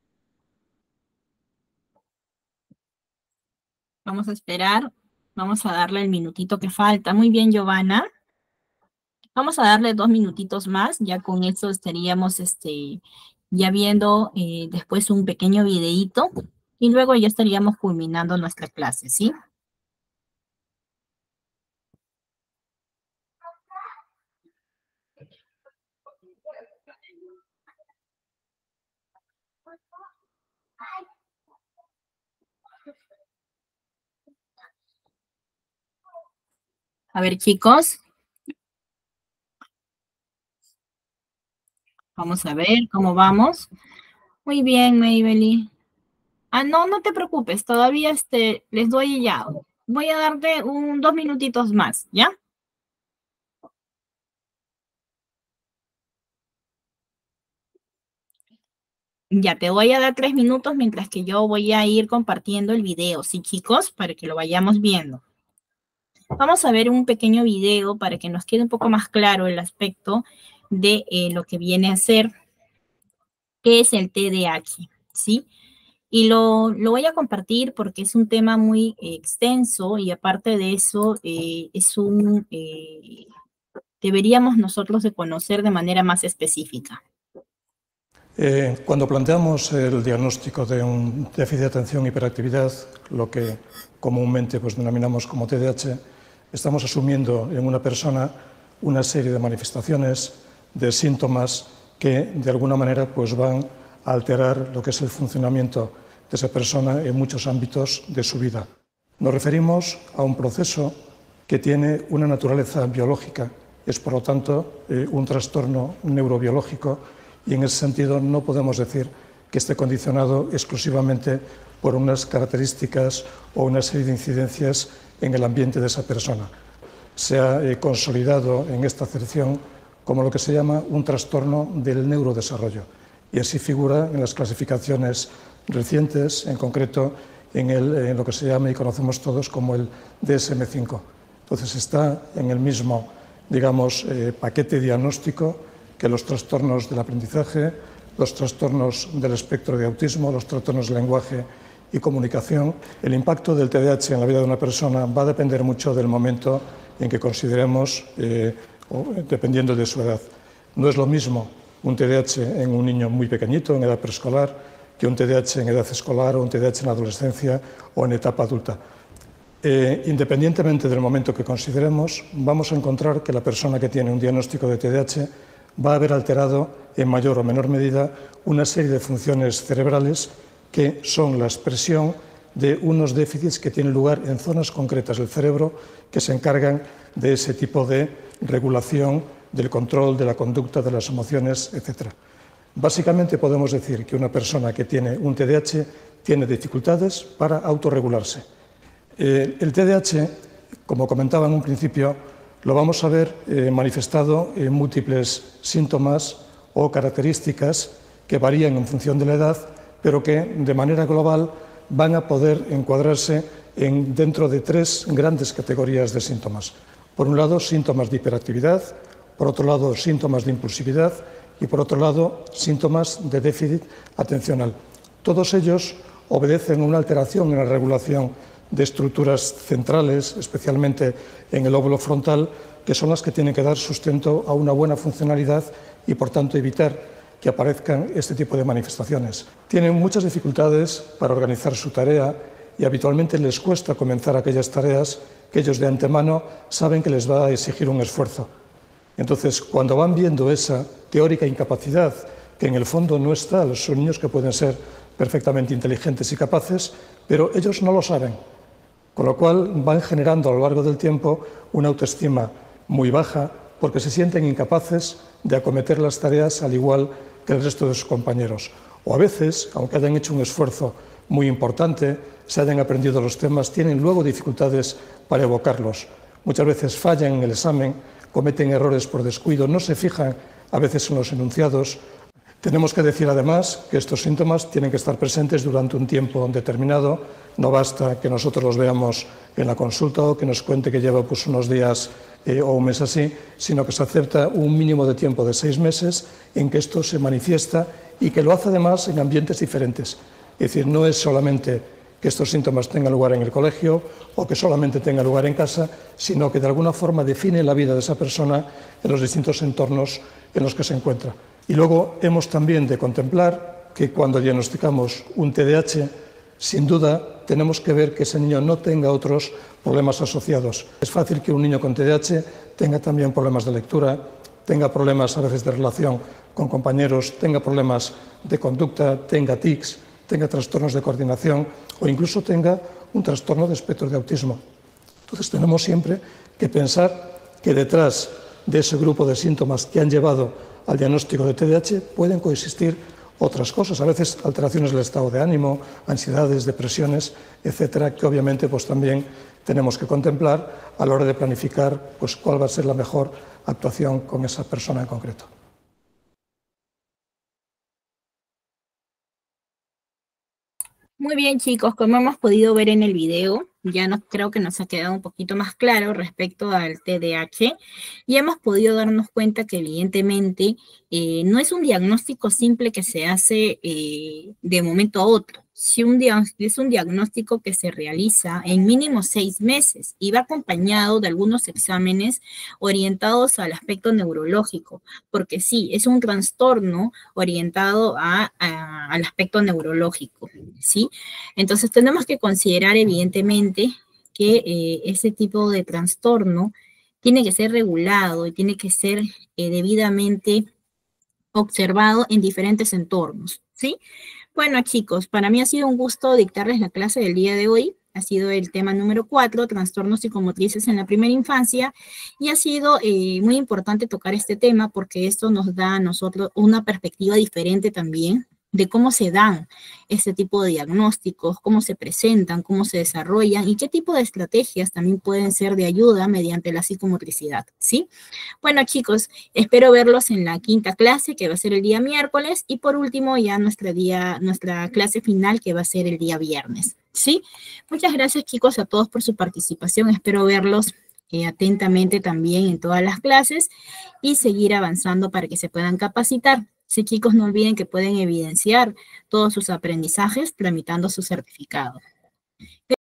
Vamos a esperar. Vamos a darle el minutito que falta. Muy bien, Giovanna. Vamos a darle dos minutitos más. Ya con eso estaríamos este, ya viendo eh, después un pequeño videíto y luego ya estaríamos culminando nuestra clase, ¿sí? A ver, chicos. Vamos a ver cómo vamos. Muy bien, Maybelline. Ah, no, no te preocupes. Todavía este, les doy ya. Voy a darte un dos minutitos más, ¿ya? Ya te voy a dar tres minutos mientras que yo voy a ir compartiendo el video, ¿sí, chicos? Para que lo vayamos viendo. Vamos a ver un pequeño video para que nos quede un poco más claro el aspecto de eh, lo que viene a ser, qué es el T D A H, ¿sí? Y lo, lo voy a compartir porque es un tema muy eh, extenso y aparte de eso, eh, es un, eh, deberíamos nosotros de conocer de manera más específica. Eh, cuando planteamos el diagnóstico de un déficit de atención e hiperactividad, lo que comúnmente pues, denominamos como T D A H, estamos asumiendo en una persona una serie de manifestaciones, de síntomas que de alguna manera pues, van a alterar lo que es el funcionamiento de esa persona en muchos ámbitos de su vida. Nos referimos a un proceso que tiene una naturaleza biológica, es por lo tanto eh, un trastorno neurobiológico y en ese sentido no podemos decir que esté condicionado exclusivamente por unas características o una serie de incidencias en el ambiente de esa persona. Se ha eh, consolidado en esta acepción como lo que se llama un trastorno del neurodesarrollo y así figura en las clasificaciones recientes, en concreto en, el, en lo que se llama y conocemos todos como el D S M cinco. Entonces está en el mismo, digamos, eh, paquete diagnóstico que los trastornos del aprendizaje, los trastornos del espectro de autismo, los trastornos de lenguaje y comunicación. El impacto del T D A H en la vida de una persona va a depender mucho del momento en que consideremos, eh, o, dependiendo de su edad. No es lo mismo un T D A H en un niño muy pequeñito, en edad preescolar, que un T D A H en edad escolar o un T D A H en adolescencia o en etapa adulta. Eh, independientemente del momento que consideremos, vamos a encontrar que la persona que tiene un diagnóstico de T D A H va a haber alterado en mayor o menor medida una serie de funciones cerebrales que son la expresión de unos déficits que tienen lugar en zonas concretas del cerebro que se encargan de ese tipo de regulación, del control, de la conducta, de las emociones, etcétera. Básicamente podemos decir que una persona que tiene un T D A H tiene dificultades para autorregularse. Eh, el T D A H, como comentaba en un principio, lo vamos a ver eh, manifestado en múltiples síntomas o características que varían en función de la edad, pero que de manera global van a poder encuadrarse en, dentro de tres grandes categorías de síntomas. Por un lado, síntomas de hiperactividad, por otro lado, síntomas de impulsividad y, por otro lado, síntomas de déficit atencional. Todos ellos obedecen a una alteración en la regulación de estructuras centrales, especialmente en el lóbulo frontal, que son las que tienen que dar sustento a una buena funcionalidad y, por tanto, evitar que aparezcan este tipo de manifestaciones. Tienen muchas dificultades para organizar su tarea y habitualmente les cuesta comenzar aquellas tareas que ellos de antemano saben que les va a exigir un esfuerzo. Entonces, cuando van viendo esa teórica incapacidad que en el fondo no es tal. Son niños que pueden ser perfectamente inteligentes y capaces, pero ellos no lo saben. Con lo cual van generando a lo largo del tiempo una autoestima muy baja porque se sienten incapaces de acometer las tareas al igual que el resto de sus compañeros. O a veces, aunque hayan hecho un esfuerzo muy importante, se hayan aprendido los temas, tienen luego dificultades para evocarlos. Muchas veces fallan en el examen, cometen errores por descuido, no se fijan a veces en los enunciados. Tenemos que decir además que estos síntomas tienen que estar presentes durante un tiempo determinado. No basta que nosotros los veamos en la consulta o que nos cuente que lleva pues, unos días eh, o un mes así, sino que se acepta un mínimo de tiempo de seis meses en que esto se manifiesta y que lo hace además en ambientes diferentes. Es decir, no es solamente que estos síntomas tengan lugar en el colegio o que solamente tengan lugar en casa, sino que de alguna forma define la vida de esa persona en los distintos entornos en los que se encuentra. Y luego hemos también de contemplar que cuando diagnosticamos un T D A H, sin duda tenemos que ver que ese niño no tenga otros problemas asociados. Es fácil que un niño con T D A H tenga también problemas de lectura, tenga problemas a veces de relación con compañeros, tenga problemas de conducta, tenga tics, tenga trastornos de coordinación o incluso tenga un trastorno de espectro de autismo. Entonces tenemos siempre que pensar que detrás de ese grupo de síntomas que han llevado al diagnóstico de T D A H pueden coexistir otras cosas, a veces alteraciones del estado de ánimo, ansiedades, depresiones, etcétera, que obviamente pues, también tenemos que contemplar a la hora de planificar pues, cuál va a ser la mejor actuación con esa persona en concreto. Muy bien, chicos, como hemos podido ver en el video, ya nos, creo que nos ha quedado un poquito más claro respecto al T D A H y hemos podido darnos cuenta que evidentemente eh, no es un diagnóstico simple que se hace eh, de momento a otro. Si un es un diagnóstico que se realiza en mínimo seis meses y va acompañado de algunos exámenes orientados al aspecto neurológico, porque sí, es un trastorno orientado a, a, al aspecto neurológico, ¿sí? Entonces tenemos que considerar evidentemente que eh, ese tipo de trastorno tiene que ser regulado y tiene que ser eh, debidamente observado en diferentes entornos, ¿sí? Bueno, chicos, para mí ha sido un gusto dictarles la clase del día de hoy. Ha sido el tema número cuatro, trastornos psicomotrices en la primera infancia, y ha sido eh, muy importante tocar este tema porque esto nos da a nosotros una perspectiva diferente también de cómo se dan este tipo de diagnósticos, cómo se presentan, cómo se desarrollan y qué tipo de estrategias también pueden ser de ayuda mediante la psicomotricidad, ¿sí? Bueno, chicos, espero verlos en la quinta clase, que va a ser el día miércoles, y por último ya nuestra, día, nuestra clase final, que va a ser el día viernes, ¿sí? Muchas gracias, chicos, a todos por su participación. Espero verlos eh, atentamente también en todas las clases y seguir avanzando para que se puedan capacitar. Sí, chicos, no olviden que pueden evidenciar todos sus aprendizajes tramitando su certificado.